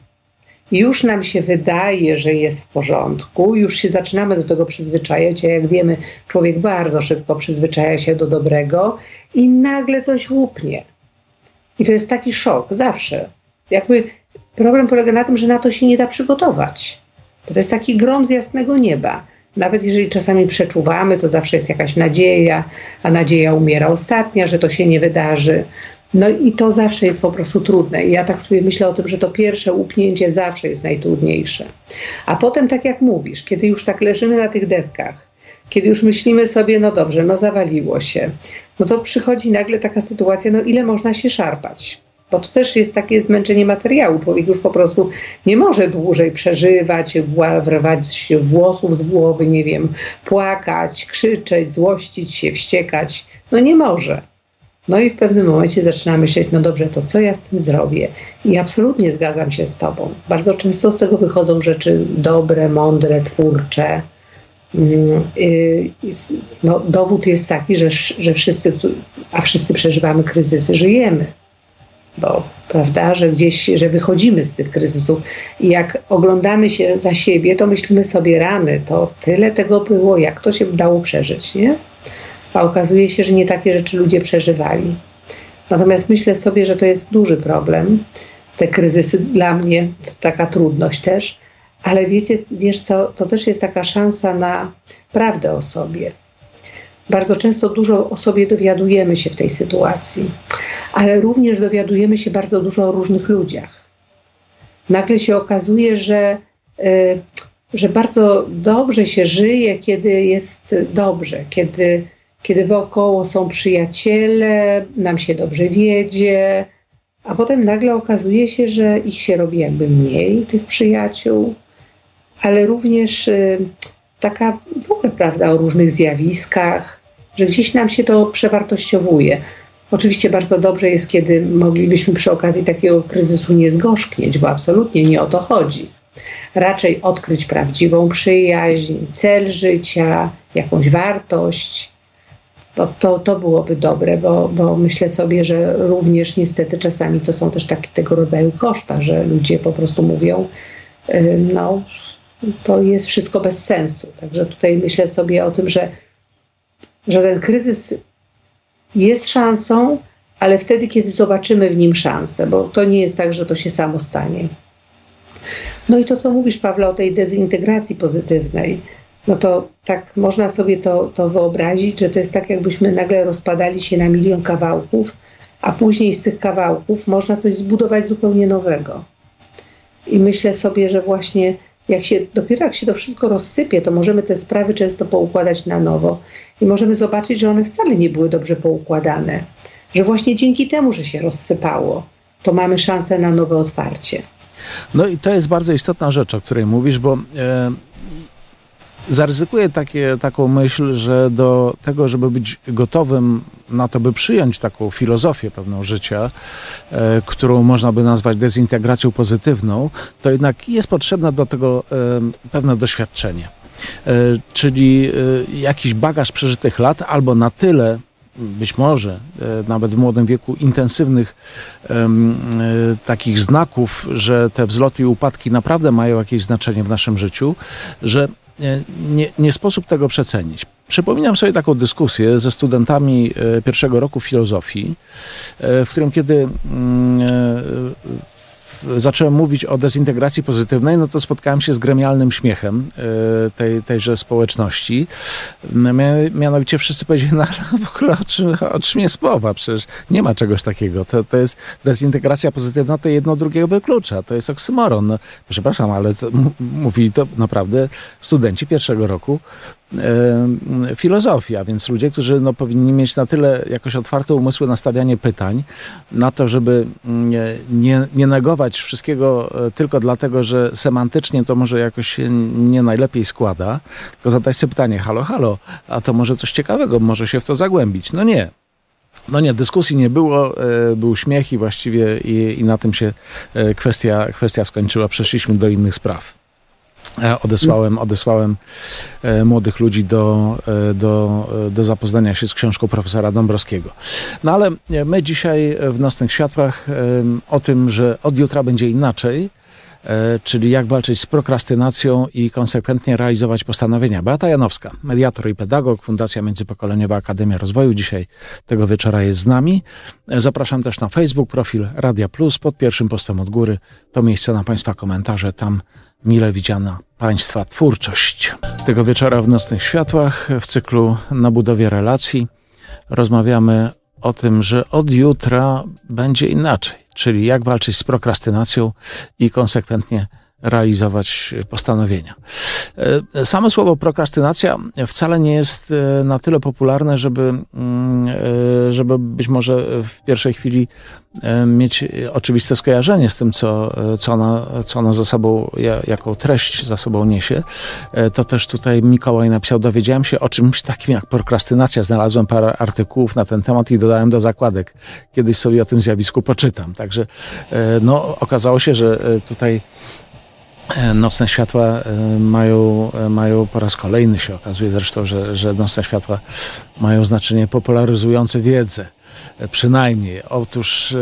już nam się wydaje, że jest w porządku, już się zaczynamy do tego przyzwyczajać, a jak wiemy, człowiek bardzo szybko przyzwyczaja się do dobrego i nagle coś łupnie. I to jest taki szok, zawsze. Jakby problem polega na tym, że na to się nie da przygotować. Bo to jest taki grom z jasnego nieba. Nawet jeżeli czasami przeczuwamy, to zawsze jest jakaś nadzieja, a nadzieja umiera ostatnia, że to się nie wydarzy. No i to zawsze jest po prostu trudne. I ja tak sobie myślę o tym, że to pierwsze łupnięcie zawsze jest najtrudniejsze. A potem, tak jak mówisz, kiedy już tak leżymy na tych deskach, kiedy już myślimy sobie, no dobrze, no zawaliło się, no to przychodzi nagle taka sytuacja, no ile można się szarpać? Bo to też jest takie zmęczenie materiału. Człowiek już po prostu nie może dłużej przeżywać, wrywać włosów z głowy, nie wiem, płakać, krzyczeć, złościć się, wściekać. No nie może. No i w pewnym momencie zaczyna myśleć, no dobrze, to co ja z tym zrobię? I absolutnie zgadzam się z tobą. Bardzo często z tego wychodzą rzeczy dobre, mądre, twórcze. No, dowód jest taki, że wszyscy przeżywamy kryzysy, żyjemy. Bo, prawda, że że wychodzimy z tych kryzysów i jak oglądamy się za siebie, to myślimy sobie, rany, to tyle tego było, jak to się dało przeżyć, nie? A okazuje się, że nie takie rzeczy ludzie przeżywali. Natomiast myślę sobie, że to jest duży problem. Te kryzysy dla mnie to taka trudność też, ale wiesz co, to też jest taka szansa na prawdę o sobie. Bardzo często dużo o sobie dowiadujemy się w tej sytuacji, ale również dowiadujemy się bardzo dużo o różnych ludziach. Nagle się okazuje, że bardzo dobrze się żyje, kiedy jest dobrze, kiedy wokoło są przyjaciele, nam się dobrze wiedzie, a potem nagle okazuje się, że ich się robi jakby mniej, tych przyjaciół, ale również taka w ogóle prawda o różnych zjawiskach, że gdzieś nam się to przewartościowuje. Oczywiście bardzo dobrze jest, kiedy moglibyśmy przy okazji takiego kryzysu nie zgorzknieć, bo absolutnie nie o to chodzi. Raczej odkryć prawdziwą przyjaźń, cel życia, jakąś wartość. To byłoby dobre, bo myślę sobie, że również niestety czasami to są też tego rodzaju koszta, że ludzie po prostu mówią, no to jest wszystko bez sensu. Także tutaj myślę sobie o tym, że ten kryzys jest szansą, ale wtedy, kiedy zobaczymy w nim szansę, bo to nie jest tak, że to się samo stanie. No i to, co mówisz, Pawle, o tej dezintegracji pozytywnej, no to tak można sobie to wyobrazić, że to jest tak, jakbyśmy nagle rozpadali się na milion kawałków, a później z tych kawałków można coś zbudować zupełnie nowego. I myślę sobie, że właśnie dopiero jak się to wszystko rozsypie, to możemy te sprawy często poukładać na nowo i możemy zobaczyć, że one wcale nie były dobrze poukładane. Że właśnie dzięki temu, że się rozsypało, to mamy szansę na nowe otwarcie. No i to jest bardzo istotna rzecz, o której mówisz, bo zaryzykuję taką myśl, że do tego, żeby być gotowym na to, by przyjąć taką filozofię pewną życia, którą można by nazwać dezintegracją pozytywną, to jednak jest potrzebne do tego pewne doświadczenie. Czyli jakiś bagaż przeżytych lat albo na tyle, być może nawet w młodym wieku, intensywnych takich znaków, że te wzloty i upadki naprawdę mają jakieś znaczenie w naszym życiu, że nie sposób tego przecenić. Przypominam sobie taką dyskusję ze studentami pierwszego roku filozofii, w którym kiedy zacząłem mówić o dezintegracji pozytywnej, no to spotkałem się z gremialnym śmiechem tejże społeczności. Mianowicie wszyscy powiedzieli, no ale w ogóle o czym jest mowa? Przecież nie ma czegoś takiego. To jest dezintegracja pozytywna, to jedno drugiego wyklucza. To jest oksymoron. No, przepraszam, ale mówili to naprawdę studenci pierwszego roku filozofii, a więc ludzie, którzy powinni mieć na tyle jakoś otwarte umysły na stawianie pytań, na to, żeby nie negować wszystkiego tylko dlatego, że semantycznie to może jakoś się nie najlepiej składa, tylko zadać sobie pytanie, halo, a to może coś ciekawego, może się w to zagłębić. No nie, dyskusji nie było, był śmiech i właściwie i na tym się kwestia skończyła. Przeszliśmy do innych spraw. Odesłałem młodych ludzi do zapoznania się z książką profesora Dąbrowskiego. No ale my dzisiaj w Nocnych Światłach o tym, że od jutra będzie inaczej, czyli jak walczyć z prokrastynacją i konsekwentnie realizować postanowienia. Beata Janowska, mediator i pedagog, Fundacja Międzypokoleniowa Akademia Rozwoju, dzisiaj tego wieczora jest z nami. Zapraszam też na Facebook, profil Radia Plus, pod pierwszym postem od góry. To miejsce na Państwa komentarze, tam mile widziana Państwa twórczość. Tego wieczora w Nocnych Światłach w cyklu Na budowie relacji rozmawiamy o tym, że od jutra będzie inaczej, czyli jak walczyć z prokrastynacją i konsekwentnie realizować postanowienia. Samo słowo prokrastynacja wcale nie jest na tyle popularne, żeby być może w pierwszej chwili mieć oczywiste skojarzenie z tym, co ona za sobą, jaką treść za sobą niesie. To też tutaj Mikołaj napisał, dowiedziałem się o czymś takim jak prokrastynacja. Znalazłem parę artykułów na ten temat i dodałem do zakładek. Kiedyś sobie o tym zjawisku poczytam. Także okazało się, że tutaj Nocne Światła mają po raz kolejny, się okazuje zresztą, że Nocne Światła mają popularyzujące wiedzę. Przynajmniej. Otóż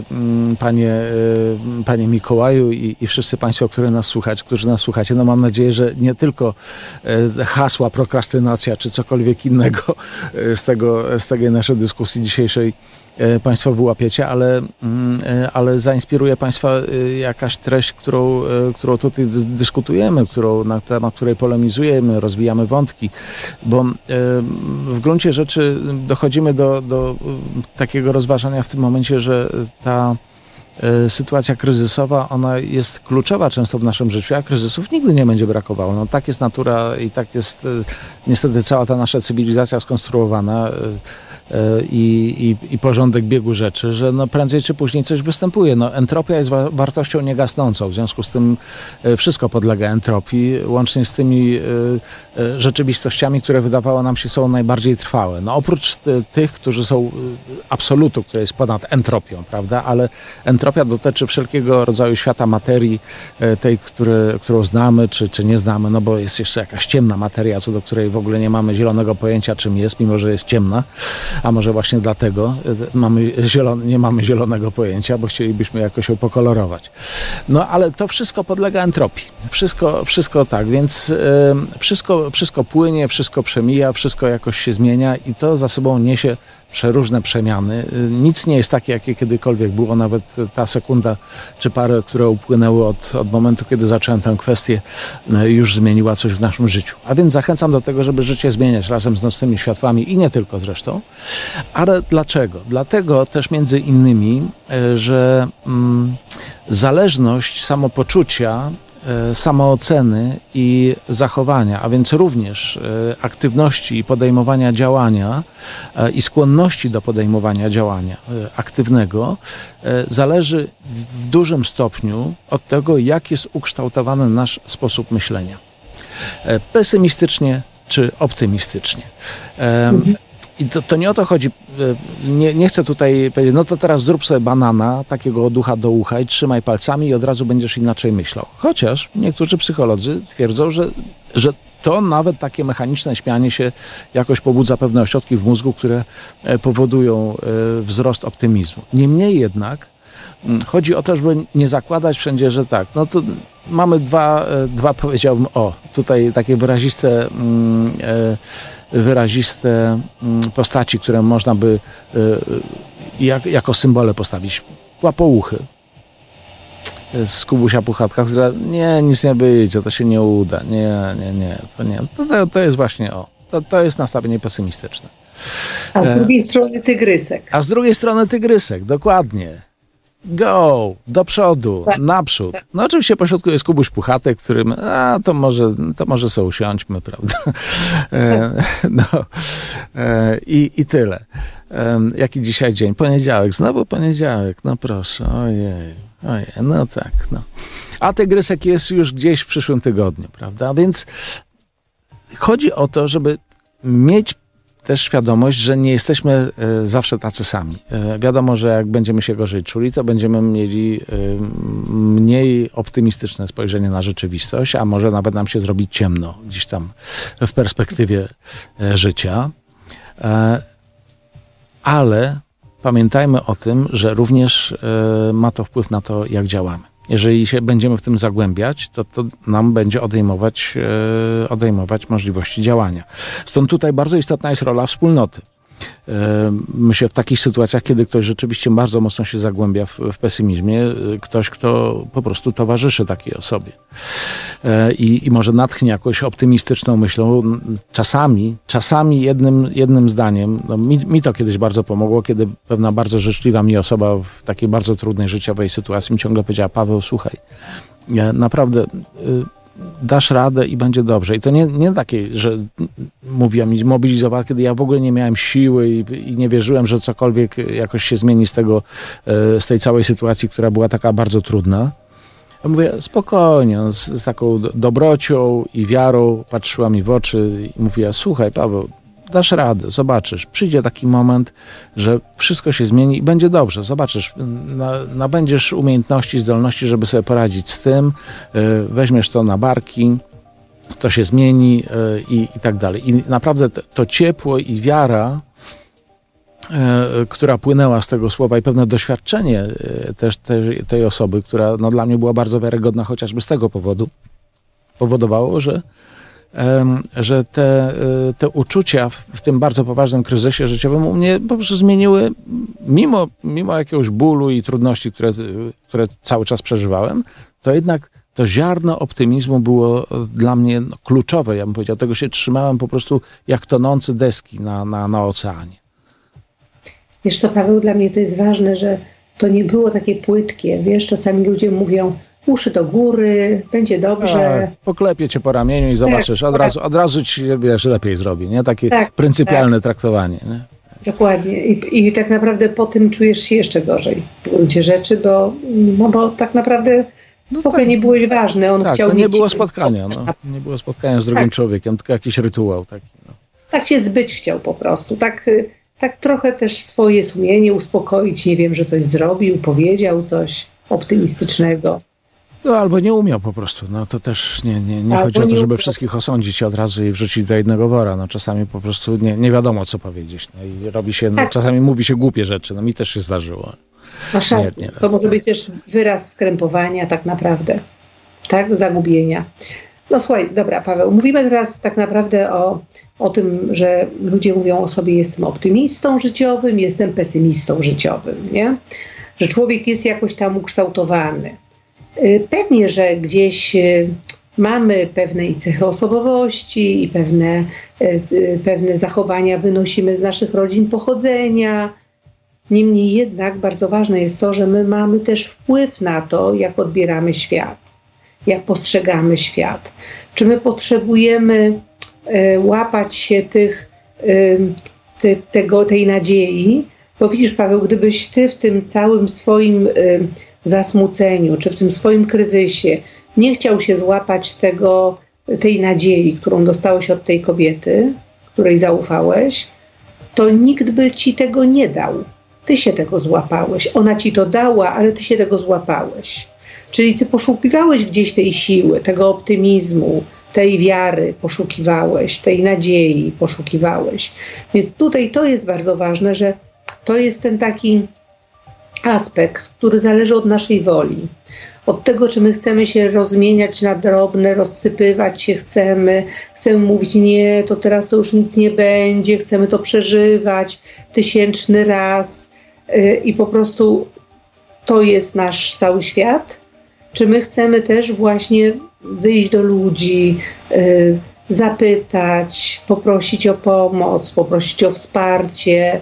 panie Mikołaju i wszyscy Państwo, którzy nas słuchacie, no mam nadzieję, że nie tylko hasła prokrastynacja czy cokolwiek innego z tej naszej dyskusji dzisiejszej Państwo wyłapiecie, ale zainspiruje Państwa jakaś treść, którą tutaj dyskutujemy, na temat której polemizujemy, rozwijamy wątki, bo w gruncie rzeczy dochodzimy do takiego rozważania w tym momencie, że ta sytuacja kryzysowa, ona jest kluczowa często w naszym życiu, a kryzysów nigdy nie będzie brakowało. No, tak jest natura i tak jest niestety cała ta nasza cywilizacja skonstruowana i porządek biegu rzeczy, że prędzej czy później coś występuje. Entropia jest wartością niegasnącą, w związku z tym wszystko podlega entropii, łącznie z tymi rzeczywistościami, które wydawało nam się są najbardziej trwałe. Oprócz tych, którzy są absolutu, które jest ponad entropią, prawda? Ale entropia dotyczy wszelkiego rodzaju świata materii, tej, którą znamy, czy nie znamy, bo jest jeszcze jakaś ciemna materia, co do której w ogóle nie mamy zielonego pojęcia, czym jest, mimo że jest ciemna. a może właśnie dlatego nie mamy zielonego pojęcia, bo chcielibyśmy jakoś ją pokolorować. No ale to wszystko podlega entropii. Wszystko tak, więc wszystko płynie, wszystko przemija, wszystko jakoś się zmienia i to za sobą niesie przeróżne przemiany. Nic nie jest takie, jakie kiedykolwiek było, nawet ta sekunda czy parę, które upłynęły od momentu, kiedy zacząłem tę kwestię, już zmieniła coś w naszym życiu. A więc zachęcam do tego, żeby życie zmieniać razem z nocnymi światłami i nie tylko zresztą. Ale dlaczego? Dlatego też między innymi, że zależność samopoczucia, samooceny i zachowania, a więc również aktywności i podejmowania działania i skłonności do podejmowania działania aktywnego zależy w dużym stopniu od tego, jak jest ukształtowany nasz sposób myślenia. Pesymistycznie czy optymistycznie. I to nie o to chodzi. Nie chcę tutaj powiedzieć, no to teraz zrób sobie banana, takiego od ucha do ucha i trzymaj palcami i od razu będziesz inaczej myślał. Chociaż niektórzy psycholodzy twierdzą, że to nawet takie mechaniczne śmianie się jakoś pobudza pewne ośrodki w mózgu, które powodują wzrost optymizmu. Niemniej jednak chodzi o to, żeby nie zakładać wszędzie, że tak. No to mamy dwa powiedziałbym, tutaj takie wyraziste postaci, które można by jako symbole postawić. Łapouchy z Kubusia Puchatka, która nic nie wyjdzie, to się nie uda. To jest właśnie to jest nastawienie pesymistyczne. A z drugiej strony tygrysek. Dokładnie. Go, do przodu, naprzód. No oczywiście pośrodku jest Kubuś Puchatek, którym, to może sobie usiądźmy, prawda? I tyle. Jaki dzisiaj dzień? Poniedziałek. Znowu poniedziałek. No proszę, ojej, no tak, no. A tygrysek jest już gdzieś w przyszłym tygodniu, prawda? Więc chodzi o to, żeby mieć też świadomość, że nie jesteśmy zawsze tacy sami. Wiadomo, że jak będziemy się gorzej czuli, to będziemy mieli mniej optymistyczne spojrzenie na rzeczywistość, a może nawet nam się zrobić ciemno gdzieś tam w perspektywie życia. Ale pamiętajmy o tym, że również ma to wpływ na to, jak działamy. Jeżeli się będziemy w tym zagłębiać, to nam będzie odejmować możliwości działania. Stąd tutaj bardzo istotna jest rola wspólnoty. Myślę, w takich sytuacjach, kiedy ktoś rzeczywiście bardzo mocno się zagłębia w pesymizmie, ktoś, kto po prostu towarzyszy takiej osobie i może natchnie jakąś optymistyczną myślą, czasami jednym zdaniem, no mi to kiedyś bardzo pomogło, kiedy pewna bardzo życzliwa mi osoba w takiej bardzo trudnej życiowej sytuacji mi ciągle powiedziała: Paweł, słuchaj, ja naprawdę dasz radę i będzie dobrze. I to nie takie, że mówiła mi, mobilizowała, kiedy ja w ogóle nie miałem siły i nie wierzyłem, że cokolwiek jakoś się zmieni z tej całej sytuacji, która była taka bardzo trudna. Ja mówię, spokojnie, z taką dobrocią i wiarą patrzyła mi w oczy i mówiła: słuchaj, Paweł, dasz radę, zobaczysz. Przyjdzie taki moment, że wszystko się zmieni i będzie dobrze. Zobaczysz, nabędziesz umiejętności, zdolności, żeby sobie poradzić z tym. Weźmiesz to na barki, to się zmieni i tak dalej. I naprawdę to ciepło i wiara, która płynęła z tego słowa, i pewne doświadczenie też tej osoby, która dla mnie była bardzo wiarygodna chociażby z tego powodu, powodowało, że te uczucia w tym bardzo poważnym kryzysie życiowym u mnie po prostu zmieniły, mimo jakiegoś bólu i trudności, które cały czas przeżywałem, to jednak to ziarno optymizmu było dla mnie kluczowe. Ja bym powiedział, tego się trzymałem po prostu jak tonący deski na oceanie. Wiesz co, Paweł, dla mnie to jest ważne, że to nie było takie płytkie. Wiesz, czasami ludzie mówią: uszy do góry, będzie dobrze. Poklepię cię po ramieniu i zobaczysz, od razu ci się, lepiej zrobi, nie? Takie pryncypialne traktowanie, nie? Dokładnie. I tak naprawdę po tym czujesz się jeszcze gorzej w gruncie rzeczy, bo tak naprawdę w ogóle nie byłeś ważny. On chciał nie było spotkania, nie było spotkania z drugim człowiekiem, tylko jakiś rytuał taki. No. Tak cię zbyć chciał po prostu. Tak trochę też swoje sumienie uspokoić. Nie wiem, że coś zrobił, powiedział coś optymistycznego. No albo nie umiał po prostu. No to też nie chodzi o to, żeby wszystkich osądzić od razu i wrzucić do jednego wora. No czasami po prostu nie wiadomo, co powiedzieć. No i robi się, no, czasami mówi się głupie rzeczy. No mi też się zdarzyło. Masz rację. To może być też wyraz skrępowania tak naprawdę. Tak? Zagubienia. No słuchaj, dobra, Paweł, mówimy teraz tak naprawdę o tym, że ludzie mówią o sobie: jestem optymistą życiowym, jestem pesymistą życiowym, nie? Że człowiek jest jakoś tam ukształtowany. Pewnie, że gdzieś mamy pewne i cechy osobowości i pewne zachowania wynosimy z naszych rodzin pochodzenia. Niemniej jednak bardzo ważne jest to, że my mamy też wpływ na to, jak odbieramy świat, jak postrzegamy świat. Czy my potrzebujemy łapać się tej nadziei? Bo widzisz, Paweł, gdybyś ty w tym całym swoim zasmuceniu, czy w tym swoim kryzysie nie chciał się złapać tej nadziei, którą dostałeś od tej kobiety, której zaufałeś, to nikt by ci tego nie dał. Ty się tego złapałeś. Ona ci to dała, ale ty się tego złapałeś. Czyli ty poszukiwałeś gdzieś tej siły, tego optymizmu, tej wiary poszukiwałeś, tej nadziei poszukiwałeś. Więc tutaj to jest bardzo ważne, że to jest ten taki aspekt, który zależy od naszej woli. Od tego, czy my chcemy się rozmieniać na drobne, rozsypywać się chcemy mówić: nie, to teraz to już nic nie będzie, chcemy to przeżywać 1000 raz i po prostu to jest nasz cały świat. Czy my chcemy też właśnie wyjść do ludzi, zapytać, poprosić o pomoc, poprosić o wsparcie,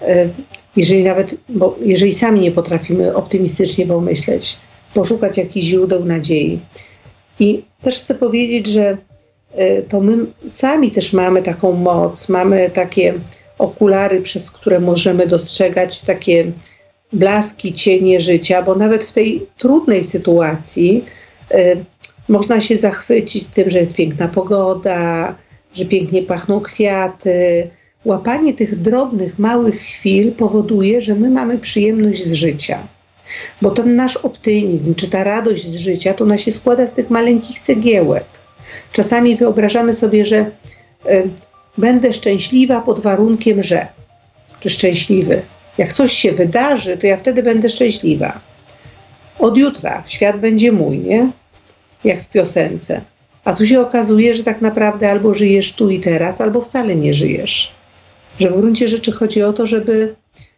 jeżeli sami nie potrafimy optymistycznie pomyśleć, poszukać jakichś źródeł nadziei. I też chcę powiedzieć, że to my sami też mamy taką moc, mamy takie okulary, przez które możemy dostrzegać takie blaski, cienie życia, bo nawet w tej trudnej sytuacji można się zachwycić tym, że jest piękna pogoda, że pięknie pachną kwiaty. Łapanie tych drobnych, małych chwil powoduje, że my mamy przyjemność z życia. Bo ten nasz optymizm, czy ta radość z życia, to ona się składa z tych maleńkich cegiełek. Czasami wyobrażamy sobie, że będę szczęśliwa pod warunkiem, że, czy szczęśliwy. Jak coś się wydarzy, to ja wtedy będę szczęśliwa. Od jutra świat będzie mój, nie? Jak w piosence. A tu się okazuje, że tak naprawdę albo żyjesz tu i teraz, albo wcale nie żyjesz. Że w gruncie rzeczy chodzi o to, żeby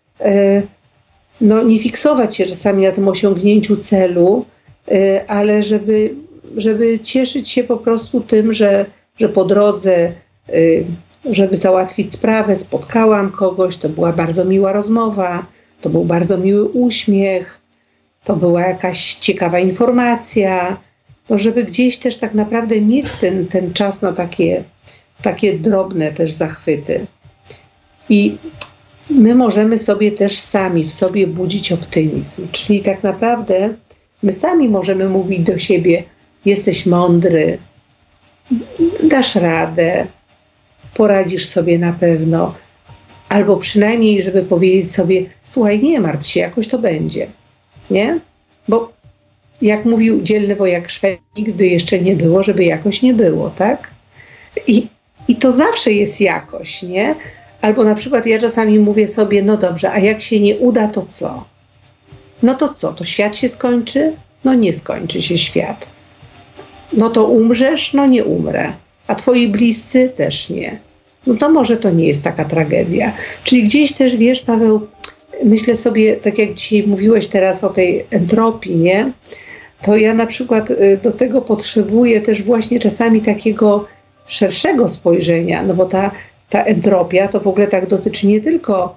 nie fiksować się czasami na tym osiągnięciu celu, ale żeby cieszyć się po prostu tym, że po drodze, żeby załatwić sprawę, spotkałam kogoś, to była bardzo miła rozmowa, to był bardzo miły uśmiech, to była jakaś ciekawa informacja, żeby gdzieś też tak naprawdę mieć ten czas na takie drobne też zachwyty. I my możemy sobie też sami w sobie budzić optymizm. Czyli tak naprawdę my sami możemy mówić do siebie: jesteś mądry, dasz radę, poradzisz sobie na pewno. Albo przynajmniej, żeby powiedzieć sobie: słuchaj, nie martw się, jakoś to będzie. Nie? Bo jak mówił dzielny wojak Szwed, nigdy jeszcze nie było, żeby jakoś nie było, tak? I to zawsze jest jakoś, nie? Albo na przykład ja czasami mówię sobie: no dobrze, a jak się nie uda, to co? No to co? To świat się skończy? No nie skończy się świat. No to umrzesz? No nie umrę. A twoi bliscy też nie. No to może to nie jest taka tragedia. Czyli gdzieś też, wiesz, Paweł, myślę sobie, tak jak dzisiaj mówiłeś teraz o tej entropii, nie? To ja na przykład do tego potrzebuję też właśnie czasami takiego szerszego spojrzenia, no bo ta entropia to w ogóle tak dotyczy nie tylko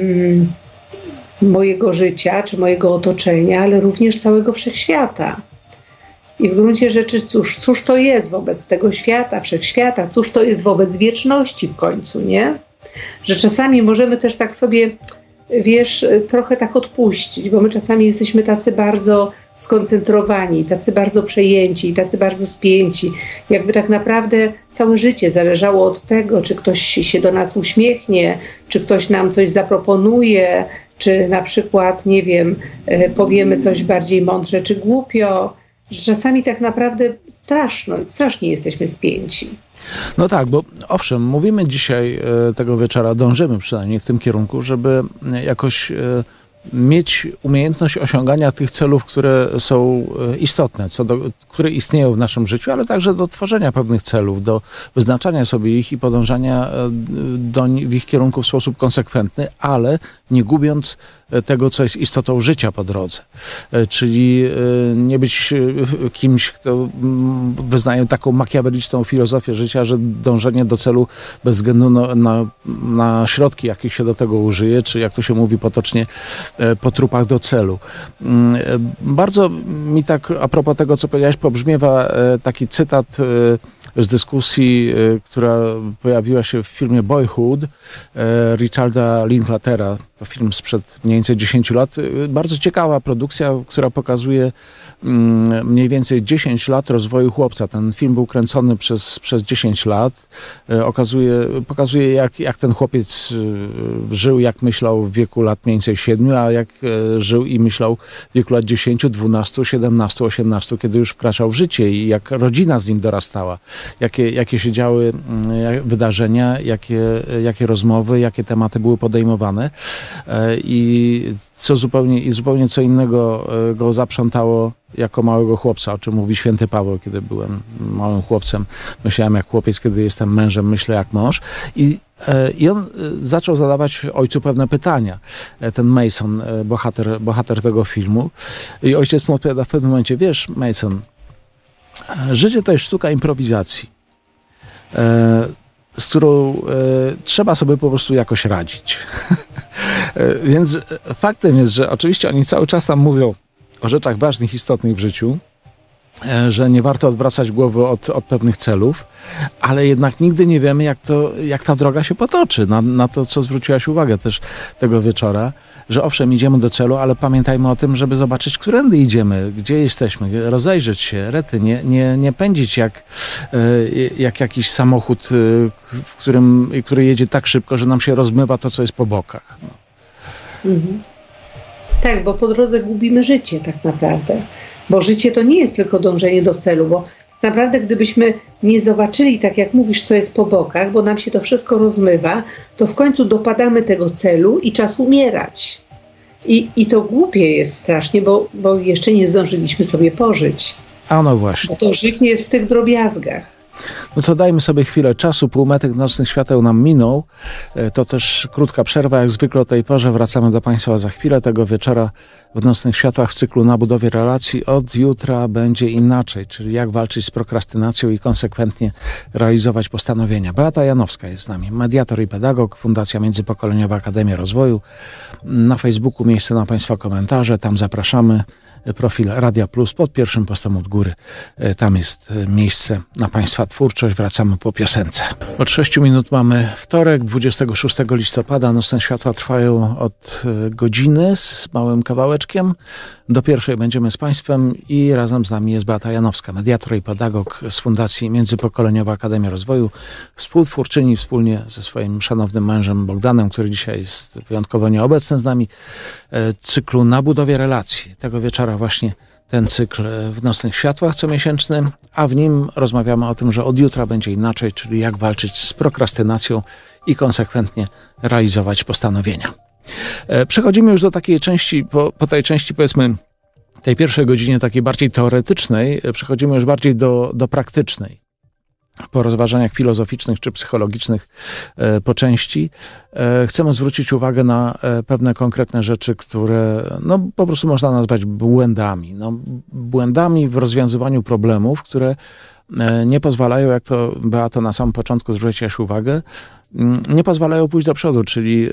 mojego życia czy mojego otoczenia, ale również całego wszechświata. I w gruncie rzeczy cóż to jest wobec tego świata, wszechświata, cóż to jest wobec wieczności w końcu, nie? Że czasami możemy też tak sobie, wiesz, trochę tak odpuścić, bo my czasami jesteśmy tacy bardzo skoncentrowani, tacy bardzo przejęci, tacy bardzo spięci. Jakby tak naprawdę całe życie zależało od tego, czy ktoś się do nas uśmiechnie, czy ktoś nam coś zaproponuje, czy na przykład, nie wiem, powiemy coś bardziej mądrze czy głupio, że czasami tak naprawdę strasznie jesteśmy spięci. No tak, bo owszem, mówimy dzisiaj tego wieczora, dążymy przynajmniej w tym kierunku, żeby jakoś mieć umiejętność osiągania tych celów, które są istotne, które istnieją w naszym życiu, ale także do tworzenia pewnych celów, do wyznaczania sobie ich i podążania w ich kierunku w sposób konsekwentny, ale nie gubiąc tego, co jest istotą życia po drodze. Czyli nie być kimś, kto wyznaje taką makiaweliczną filozofię życia, że dążenie do celu bez względu na środki, jakich się do tego użyje, czy jak to się mówi potocznie, po trupach do celu. Bardzo mi tak, a propos tego, co powiedziałeś, pobrzmiewa taki cytat z dyskusji, która pojawiła się w filmie Boyhood Richarda Linklatera. To film sprzed mniej więcej 10 lat. Bardzo ciekawa produkcja, która pokazuje mniej więcej 10 lat rozwoju chłopca. Ten film był kręcony przez 10 lat. Pokazuje jak ten chłopiec żył, jak myślał w wieku lat mniej więcej 7, a jak żył i myślał w wieku lat 10, 12, 17, 18, kiedy już wkraczał w życie i jak rodzina z nim dorastała. Jakie się działy wydarzenia, jakie rozmowy, jakie tematy były podejmowane. I zupełnie co innego go zaprzątało jako małego chłopca, o czym mówi święty Paweł. Kiedy byłem małym chłopcem, myślałem jak chłopiec, kiedy jestem mężem, myślę jak mąż. I on zaczął zadawać ojcu pewne pytania. Ten Mason, bohater tego filmu. I ojciec mu odpowiada w pewnym momencie: wiesz, Mason, życie to jest sztuka improwizacji, z którą trzeba sobie po prostu jakoś radzić. Więc faktem jest, że oczywiście oni cały czas tam mówią o rzeczach ważnych, istotnych w życiu, że nie warto odwracać głowy od pewnych celów, ale jednak nigdy nie wiemy, jak ta droga się potoczy. Na to, co zwróciłaś uwagę też tego wieczora, że owszem, idziemy do celu, ale pamiętajmy o tym, żeby zobaczyć, którędy idziemy, gdzie jesteśmy, rozejrzeć się, nie pędzić jak jakiś samochód, który jedzie tak szybko, że nam się rozmywa to, co jest po bokach. No. Mhm. Tak, bo po drodze gubimy życie tak naprawdę. Bo życie to nie jest tylko dążenie do celu, bo tak naprawdę gdybyśmy nie zobaczyli, tak jak mówisz, co jest po bokach, bo nam się to wszystko rozmywa, to w końcu dopadamy tego celu i czas umierać. I to głupie jest strasznie, bo jeszcze nie zdążyliśmy sobie pożyć. A no właśnie. Bo to życie jest w tych drobiazgach. No to dajmy sobie chwilę czasu, półmetek nocnych świateł nam minął. To też krótka przerwa, jak zwykle o tej porze. Wracamy do Państwa za chwilę. Tego wieczora w Nocnych Światłach w cyklu Na budowie relacji od jutra będzie inaczej, czyli jak walczyć z prokrastynacją i konsekwentnie realizować postanowienia. Beata Janowska jest z nami, mediator i pedagog, Fundacja Międzypokoleniowa Akademia Rozwoju. Na Facebooku miejsce na Państwa komentarze, tam zapraszamy. Profil Radia Plus pod pierwszym postem od góry. Tam jest miejsce na Państwa twórczość. Wracamy po piosence. Od 6 minut mamy wtorek, 26 listopada. Nocne światła trwają od godziny z małym kawałeczkiem. Do pierwszej będziemy z Państwem i razem z nami jest Beata Janowska, mediator i pedagog z Fundacji Międzypokoleniowa Akademia Rozwoju, współtwórczyni wspólnie ze swoim szanownym mężem Bogdanem, który dzisiaj jest wyjątkowo nieobecny z nami, cyklu Na budowie relacji. Tego wieczora właśnie ten cykl w Nocnych Światłach comiesięczny, a w nim rozmawiamy o tym, że od jutra będzie inaczej, czyli jak walczyć z prokrastynacją i konsekwentnie realizować postanowienia. Przechodzimy już do takiej części, po tej części powiedzmy tej pierwszej godzinie takiej bardziej teoretycznej, przechodzimy już bardziej do praktycznej. Po rozważaniach filozoficznych czy psychologicznych po części chcemy zwrócić uwagę na pewne konkretne rzeczy, które po prostu można nazwać błędami. Błędami w rozwiązywaniu problemów, które nie pozwalają, jak to Beato na samym początku zwróciłaś uwagę, nie pozwalają pójść do przodu, czyli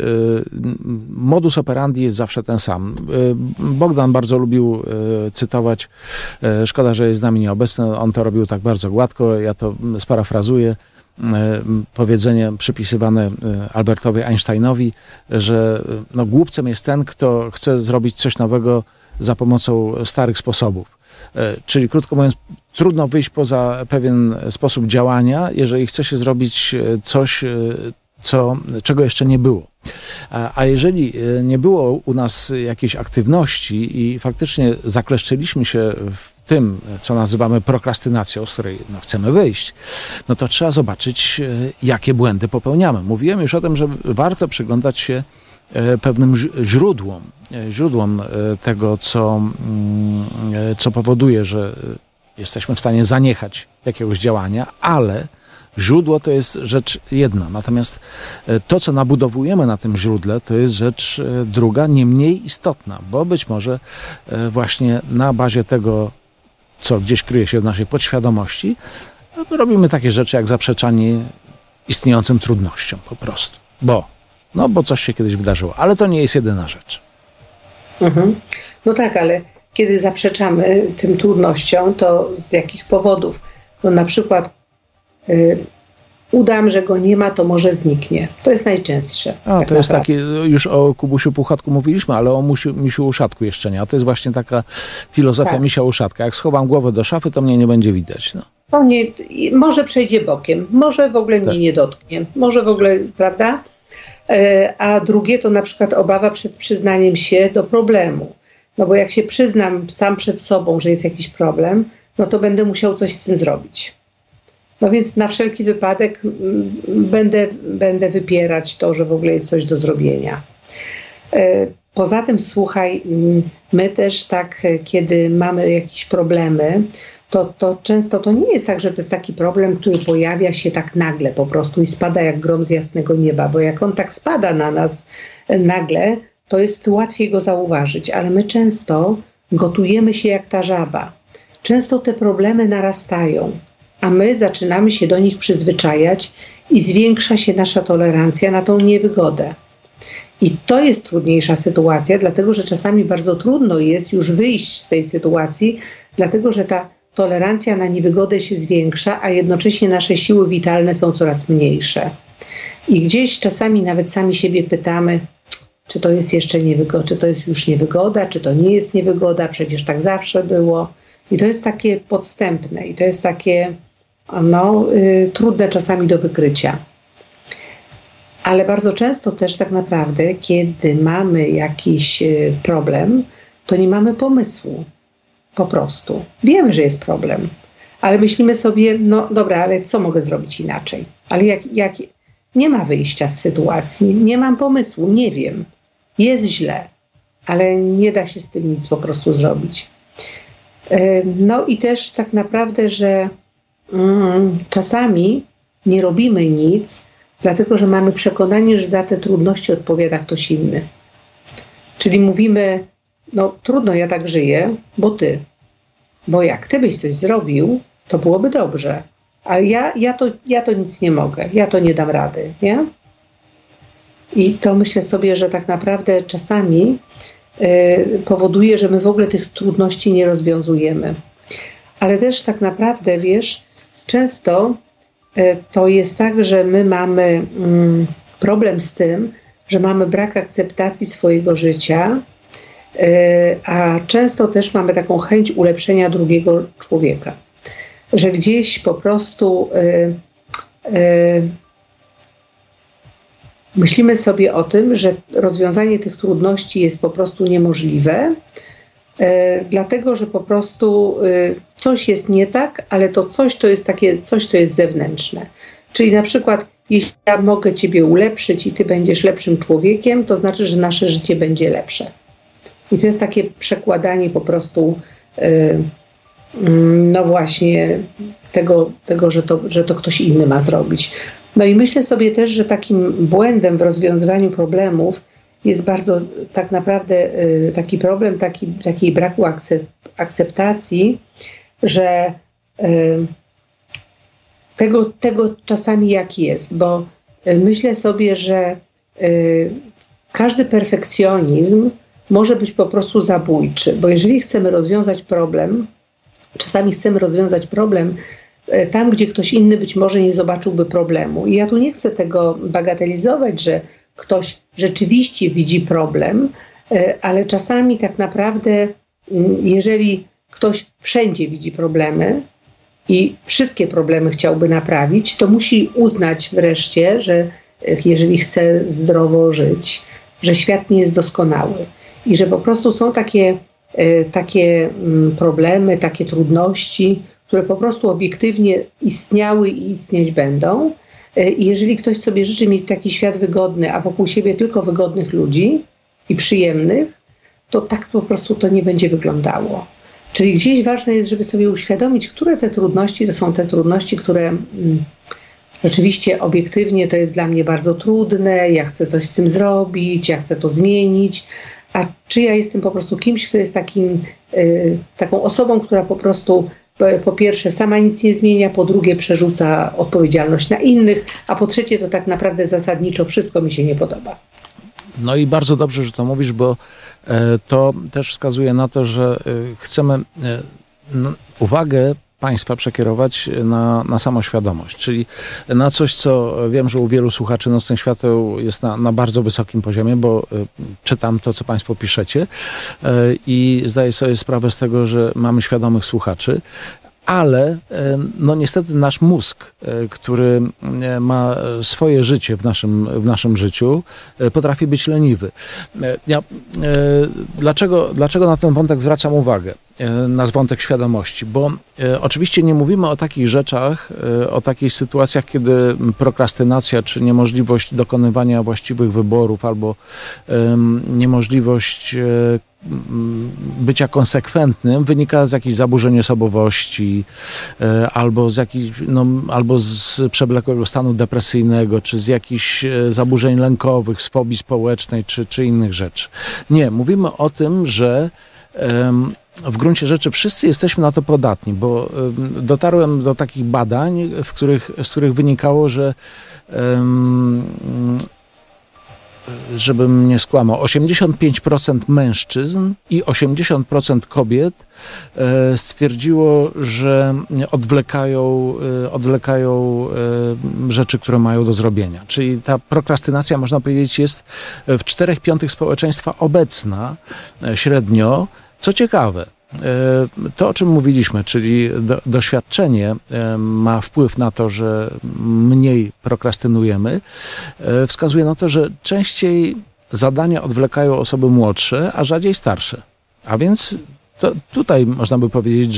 modus operandi jest zawsze ten sam. Bogdan bardzo lubił cytować, szkoda, że jest z nami nieobecny, on to robił tak bardzo gładko, ja to sparafrazuję, powiedzenie przypisywane Albertowi Einsteinowi, że głupcem jest ten, kto chce zrobić coś nowego za pomocą starych sposobów. Czyli krótko mówiąc, trudno wyjść poza pewien sposób działania, jeżeli chce się zrobić coś, czego jeszcze nie było. A jeżeli nie było u nas jakiejś aktywności i faktycznie zakleszczyliśmy się w tym, co nazywamy prokrastynacją, z której chcemy wyjść, no to trzeba zobaczyć, jakie błędy popełniamy. Mówiłem już o tym, że warto przyglądać się pewnym źródłom tego, co powoduje, że jesteśmy w stanie zaniechać jakiegoś działania, ale źródło to jest rzecz jedna. Natomiast to, co nabudowujemy na tym źródle, to jest rzecz druga, nie mniej istotna, bo być może właśnie na bazie tego, co gdzieś kryje się w naszej podświadomości, robimy takie rzeczy jak zaprzeczanie istniejącym trudnościom po prostu. Bo coś się kiedyś wydarzyło. Ale to nie jest jedyna rzecz. Mhm. No tak, ale kiedy zaprzeczamy tym trudnościom, to z jakich powodów? No na przykład udam, że go nie ma, to może zniknie. To jest najczęstsze. Tak to jest takie, już o Kubusiu Puchatku mówiliśmy, ale o Misiu Uszatku jeszcze nie. A to jest właśnie taka filozofia Misia Uszatka. Jak schowam głowę do szafy, to mnie nie będzie widać. No. To nie, może przejdzie bokiem, może w ogóle mnie nie dotknie, może w ogóle, prawda? A drugie to na przykład obawa przed przyznaniem się do problemu. No bo jak się przyznam sam przed sobą, że jest jakiś problem, no to będę musiał coś z tym zrobić. No więc na wszelki wypadek będę wypierać to, że w ogóle jest coś do zrobienia. Poza tym, słuchaj, my też tak, kiedy mamy jakieś problemy, to często to nie jest tak, że to jest taki problem, który pojawia się tak nagle po prostu i spada jak grom z jasnego nieba, bo jak on tak spada na nas nagle, to jest łatwiej go zauważyć, ale my często gotujemy się jak ta żaba. Często te problemy narastają, a my zaczynamy się do nich przyzwyczajać i zwiększa się nasza tolerancja na tą niewygodę. I to jest trudniejsza sytuacja, dlatego że czasami bardzo trudno jest już wyjść z tej sytuacji, dlatego że ta tolerancja na niewygodę się zwiększa, a jednocześnie nasze siły witalne są coraz mniejsze. I gdzieś czasami nawet sami siebie pytamy, czy to jest jeszcze niewygoda, czy to jest już niewygoda, czy to nie jest niewygoda, przecież tak zawsze było. I to jest takie podstępne i to jest takie trudne czasami do wykrycia. Ale bardzo często też tak naprawdę, kiedy mamy jakiś problem, to nie mamy pomysłu. Po prostu. Wiemy, że jest problem, ale myślimy sobie, no dobra, ale co mogę zrobić inaczej? Ale jak nie ma wyjścia z sytuacji, nie mam pomysłu, nie wiem. Jest źle, ale nie da się z tym nic po prostu zrobić. No i też tak naprawdę, że czasami nie robimy nic, dlatego że mamy przekonanie, że za te trudności odpowiada ktoś inny. Czyli mówimy, no trudno, ja tak żyję, bo ty. Bo jak ty byś coś zrobił, to byłoby dobrze. Ale ja to nic nie mogę, ja to nie dam rady, nie? I to myślę sobie, że tak naprawdę czasami powoduje, że my w ogóle tych trudności nie rozwiązujemy. Ale też tak naprawdę, wiesz, często to jest tak, że my mamy problem z tym, że mamy brak akceptacji swojego życia, a często też mamy taką chęć ulepszenia drugiego człowieka. Że gdzieś po prostu myślimy sobie o tym, że rozwiązanie tych trudności jest po prostu niemożliwe, dlatego że po prostu coś jest nie tak, ale to coś to jest takie coś, co jest zewnętrzne. Czyli na przykład jeśli ja mogę ciebie ulepszyć i ty będziesz lepszym człowiekiem, to znaczy, że nasze życie będzie lepsze. I to jest takie przekładanie po prostu no właśnie tego że to ktoś inny ma zrobić. No i myślę sobie też, że takim błędem w rozwiązywaniu problemów jest bardzo tak naprawdę taki problem, takiej braku akceptacji, że tego czasami jak jest, bo myślę sobie, że każdy perfekcjonizm może być po prostu zabójczy, bo jeżeli chcemy rozwiązać problem, czasami chcemy rozwiązać problem tam, gdzie ktoś inny być może nie zobaczyłby problemu. I ja tu nie chcę tego bagatelizować, że ktoś rzeczywiście widzi problem, ale czasami tak naprawdę, jeżeli ktoś wszędzie widzi problemy i wszystkie problemy chciałby naprawić, to musi uznać wreszcie, że jeżeli chce zdrowo żyć, że świat nie jest doskonały i że po prostu są takie takie problemy, takie trudności, które po prostu obiektywnie istniały i istnieć będą. I jeżeli ktoś sobie życzy mieć taki świat wygodny, a wokół siebie tylko wygodnych ludzi i przyjemnych, to tak po prostu to nie będzie wyglądało. Czyli gdzieś ważne jest, żeby sobie uświadomić, które te trudności to są te trudności, które rzeczywiście obiektywnie to jest dla mnie bardzo trudne, ja chcę coś z tym zrobić, ja chcę to zmienić, a czy ja jestem po prostu kimś, kto jest taką osobą, która po prostu po pierwsze sama nic nie zmienia, po drugie przerzuca odpowiedzialność na innych, a po trzecie to tak naprawdę zasadniczo wszystko mi się nie podoba. No i bardzo dobrze, że to mówisz, bo to też wskazuje na to, że chcemy uwagę państwa przekierować na samoświadomość, czyli na coś, co wiem, że u wielu słuchaczy Nocnych Świateł jest na bardzo wysokim poziomie, bo czytam to, co państwo piszecie i zdaję sobie sprawę z tego, że mamy świadomych słuchaczy. Ale no niestety nasz mózg, który ma swoje życie w naszym życiu, potrafi być leniwy. Dlaczego na ten wątek zwracam uwagę? Na wątek świadomości, bo oczywiście nie mówimy o takich rzeczach, o takich sytuacjach, kiedy prokrastynacja czy niemożliwość dokonywania właściwych wyborów albo niemożliwość bycia konsekwentnym wynika z jakichś zaburzeń osobowości albo z przewlekłego stanu depresyjnego, czy z jakichś zaburzeń lękowych, z fobii społecznej, czy innych rzeczy. Nie, mówimy o tym, że w gruncie rzeczy wszyscy jesteśmy na to podatni, bo dotarłem do takich badań, z których wynikało, że żebym nie skłamał, 85% mężczyzn i 80% kobiet stwierdziło, że odwlekają rzeczy, które mają do zrobienia. Czyli ta prokrastynacja, można powiedzieć, jest w 4/5 społeczeństwa obecna średnio. Co ciekawe, to, o czym mówiliśmy, czyli doświadczenie ma wpływ na to, że mniej prokrastynujemy, wskazuje na to, że częściej zadania odwlekają osoby młodsze, a rzadziej starsze. A więc tutaj można by powiedzieć,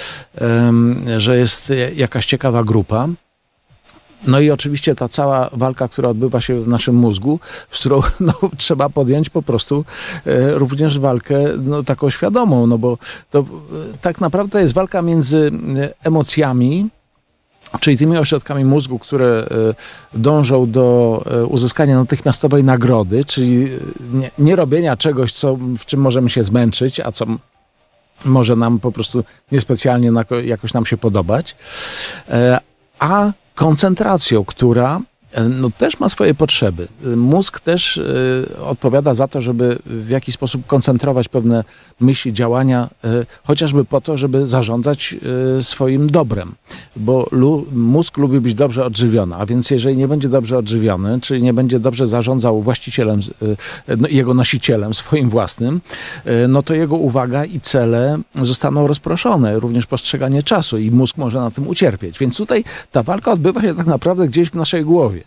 że jest jakaś ciekawa grupa. No i oczywiście ta cała walka, która odbywa się w naszym mózgu, z którą trzeba podjąć po prostu również walkę taką świadomą, bo to tak naprawdę jest walka między emocjami, czyli tymi ośrodkami mózgu, które dążą do uzyskania natychmiastowej nagrody, czyli nie robienia czegoś, w czym możemy się zmęczyć, a co może nam po prostu niespecjalnie jakoś nam się podobać, a koncentracją, która też ma swoje potrzeby. Mózg też odpowiada za to, żeby w jakiś sposób koncentrować pewne myśli, działania, chociażby po to, żeby zarządzać swoim dobrem. Bo mózg lubi być dobrze odżywiony, a więc jeżeli nie będzie dobrze odżywiony, czyli nie będzie dobrze zarządzał właścicielem, jego nosicielem swoim własnym, no to jego uwaga i cele zostaną rozproszone, również postrzeganie czasu i mózg może na tym ucierpieć. Więc tutaj ta walka odbywa się tak naprawdę gdzieś w naszej głowie.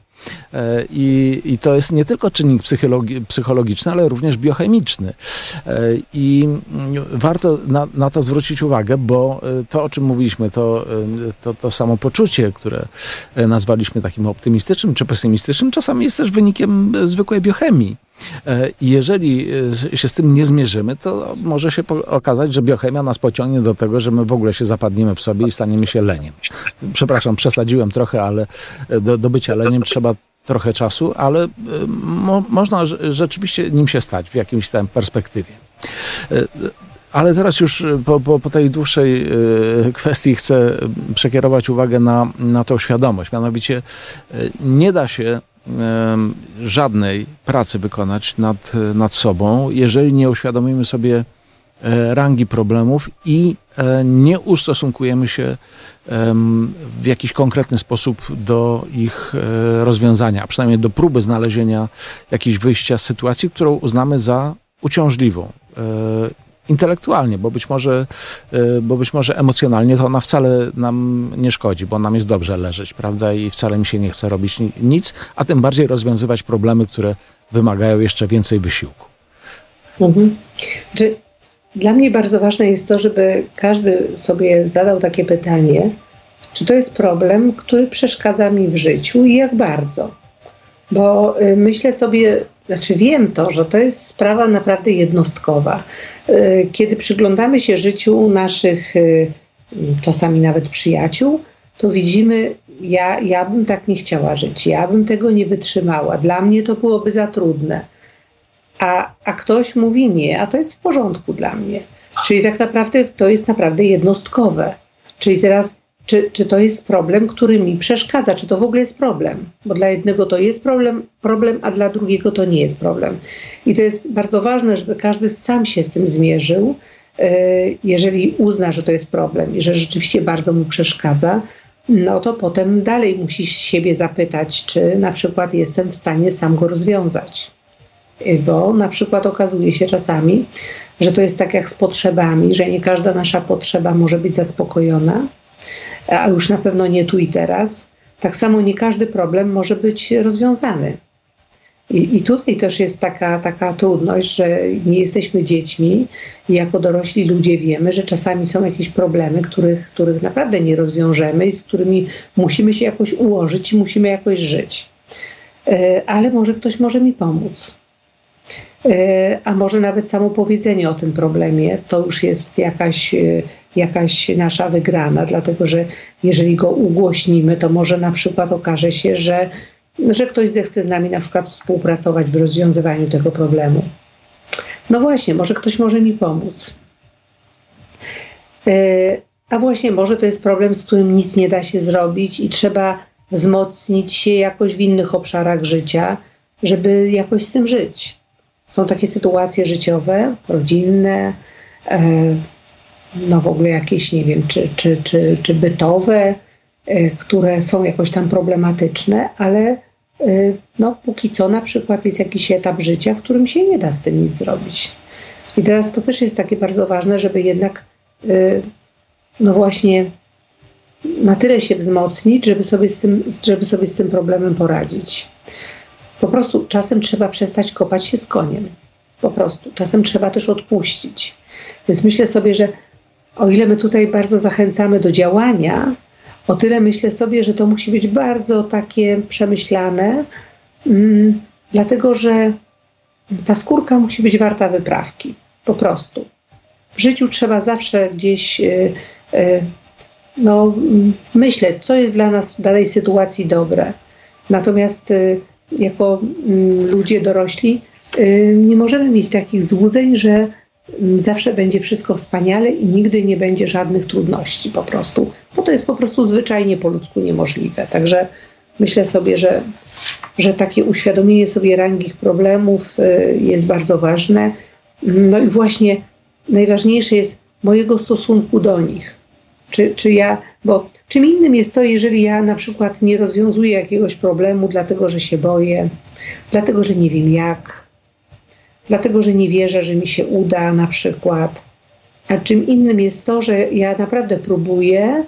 I to jest nie tylko czynnik psychologiczny, ale również biochemiczny. I warto na to zwrócić uwagę, bo to, o czym mówiliśmy, to samopoczucie, które nazwaliśmy takim optymistycznym czy pesymistycznym, czasami jest też wynikiem zwykłej biochemii. I jeżeli się z tym nie zmierzymy, to może się okazać, że biochemia nas pociągnie do tego, że my w ogóle się zapadniemy w sobie i staniemy się leniem. Przepraszam, przesadziłem trochę, ale do bycia leniem trzeba trochę czasu, ale można rzeczywiście nim się stać w jakimś tam perspektywie. Ale teraz już po tej dłuższej kwestii chcę przekierować uwagę na tą świadomość. Mianowicie nie da się żadnej pracy wykonać nad sobą, jeżeli nie uświadomimy sobie rangi problemów i nie ustosunkujemy się w jakiś konkretny sposób do ich rozwiązania, a przynajmniej do próby znalezienia jakiegoś wyjścia z sytuacji, którą uznamy za uciążliwą. Intelektualnie, bo być może emocjonalnie to ona wcale nam nie szkodzi, bo nam jest dobrze leżeć, prawda? I wcale mi się nie chce robić nic, a tym bardziej rozwiązywać problemy, które wymagają jeszcze więcej wysiłku. dla mnie bardzo ważne jest to, żeby każdy sobie zadał takie pytanie, czy to jest problem, który przeszkadza mi w życiu i jak bardzo. Bo myślę sobie, wiem to, że to jest sprawa naprawdę jednostkowa. Kiedy przyglądamy się życiu naszych czasami nawet przyjaciół, to widzimy, ja bym tak nie chciała żyć, ja bym tego nie wytrzymała, dla mnie to byłoby za trudne. A ktoś mówi nie, a to jest w porządku dla mnie. Czyli tak naprawdę to jest naprawdę jednostkowe. Czyli teraz, czy to jest problem, który mi przeszkadza, czy to w ogóle jest problem? Bo dla jednego to jest problem, a dla drugiego to nie jest problem. I to jest bardzo ważne, żeby każdy sam się z tym zmierzył, jeżeli uzna, że to jest problem i że rzeczywiście bardzo mu przeszkadza, no to potem dalej musi siebie zapytać, czy na przykład jestem w stanie sam go rozwiązać. Bo na przykład okazuje się czasami, że to jest tak jak z potrzebami, że nie każda nasza potrzeba może być zaspokojona, a już na pewno nie tu i teraz. Tak samo nie każdy problem może być rozwiązany. I tutaj też jest taka trudność, że nie jesteśmy dziećmi i jako dorośli ludzie wiemy, że czasami są jakieś problemy, których naprawdę nie rozwiążemy i z którymi musimy się jakoś ułożyć i musimy jakoś żyć. Ale może ktoś może mi pomóc. A może nawet samo powiedzenie o tym problemie to już jest jakaś nasza wygrana, dlatego że jeżeli go ugłośnimy, to może na przykład okaże się, że ktoś zechce z nami na przykład współpracować w rozwiązywaniu tego problemu. No właśnie, może ktoś może mi pomóc. A właśnie może to jest problem, z którym nic nie da się zrobić i trzeba wzmocnić się jakoś w innych obszarach życia, żeby jakoś z tym żyć. Są takie sytuacje życiowe, rodzinne, no w ogóle jakieś, nie wiem, czy bytowe, które są jakoś tam problematyczne, ale no póki co na przykład jest jakiś etap życia, w którym się nie da z tym nic zrobić. I teraz to też jest takie bardzo ważne, żeby jednak no właśnie na tyle się wzmocnić, żeby sobie z tym problemem poradzić. Po prostu czasem trzeba przestać kopać się z koniem. Po prostu. Czasem trzeba też odpuścić. Więc myślę sobie, że o ile my tutaj bardzo zachęcamy do działania, o tyle myślę sobie, że to musi być bardzo takie przemyślane, dlatego że ta skórka musi być warta wyprawki. Po prostu. W życiu trzeba zawsze gdzieś myśleć, co jest dla nas w danej sytuacji dobre. Natomiast jako ludzie dorośli nie możemy mieć takich złudzeń, że zawsze będzie wszystko wspaniale i nigdy nie będzie żadnych trudności po prostu, bo to jest po prostu zwyczajnie po ludzku niemożliwe. Także myślę sobie, że takie uświadomienie sobie rangi problemów jest bardzo ważne. No i właśnie najważniejsze jest mojego stosunku do nich. Bo czym innym jest to, jeżeli ja na przykład nie rozwiązuję jakiegoś problemu, dlatego że się boję, dlatego że nie wiem jak, dlatego że nie wierzę, że mi się uda na przykład. A czym innym jest to, że ja naprawdę próbuję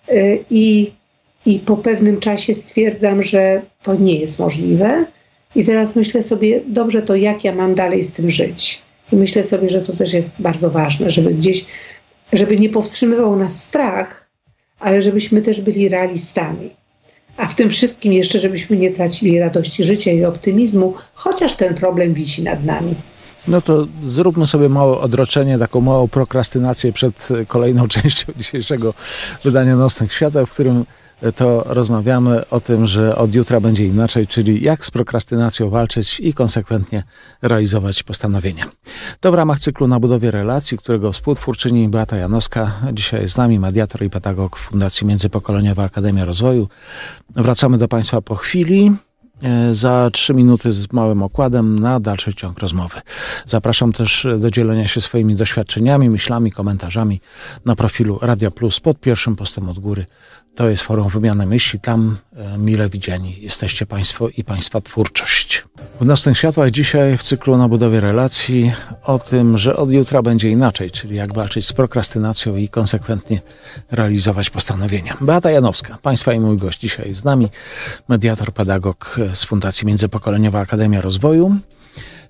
i po pewnym czasie stwierdzam, że to nie jest możliwe. I teraz myślę sobie, dobrze, to jak ja mam dalej z tym żyć? I myślę sobie, że to też jest bardzo ważne, żeby nie powstrzymywał nas strach, ale żebyśmy też byli realistami. A w tym wszystkim jeszcze, żebyśmy nie tracili radości życia i optymizmu, chociaż ten problem wisi nad nami. No to zróbmy sobie małe odroczenie, taką małą prokrastynację przed kolejną częścią dzisiejszego wydania Nocnych Świateł, w którym to rozmawiamy o tym, że od jutra będzie inaczej, czyli jak z prokrastynacją walczyć i konsekwentnie realizować postanowienia. To w ramach cyklu Na budowie relacji, którego współtwórczyni Beata Janowska. Dzisiaj jest z nami mediator i pedagog Fundacji Międzypokoleniowa Akademia Rozwoju. Wracamy do Państwa po chwili. Za 3 minuty z małym okładem na dalszy ciąg rozmowy. Zapraszam też do dzielenia się swoimi doświadczeniami, myślami, komentarzami na profilu Radia Plus pod pierwszym postem od góry. To jest forum wymiany myśli. Tam mile widziani jesteście Państwo i Państwa twórczość. W Nocnych Światłach dzisiaj w cyklu Na budowie relacji o tym, że od jutra będzie inaczej, czyli jak walczyć z prokrastynacją i konsekwentnie realizować postanowienia. Beata Janowska, Państwa i mój gość dzisiaj jest z nami, mediator, pedagog z Fundacji Międzypokoleniowa Akademia Rozwoju.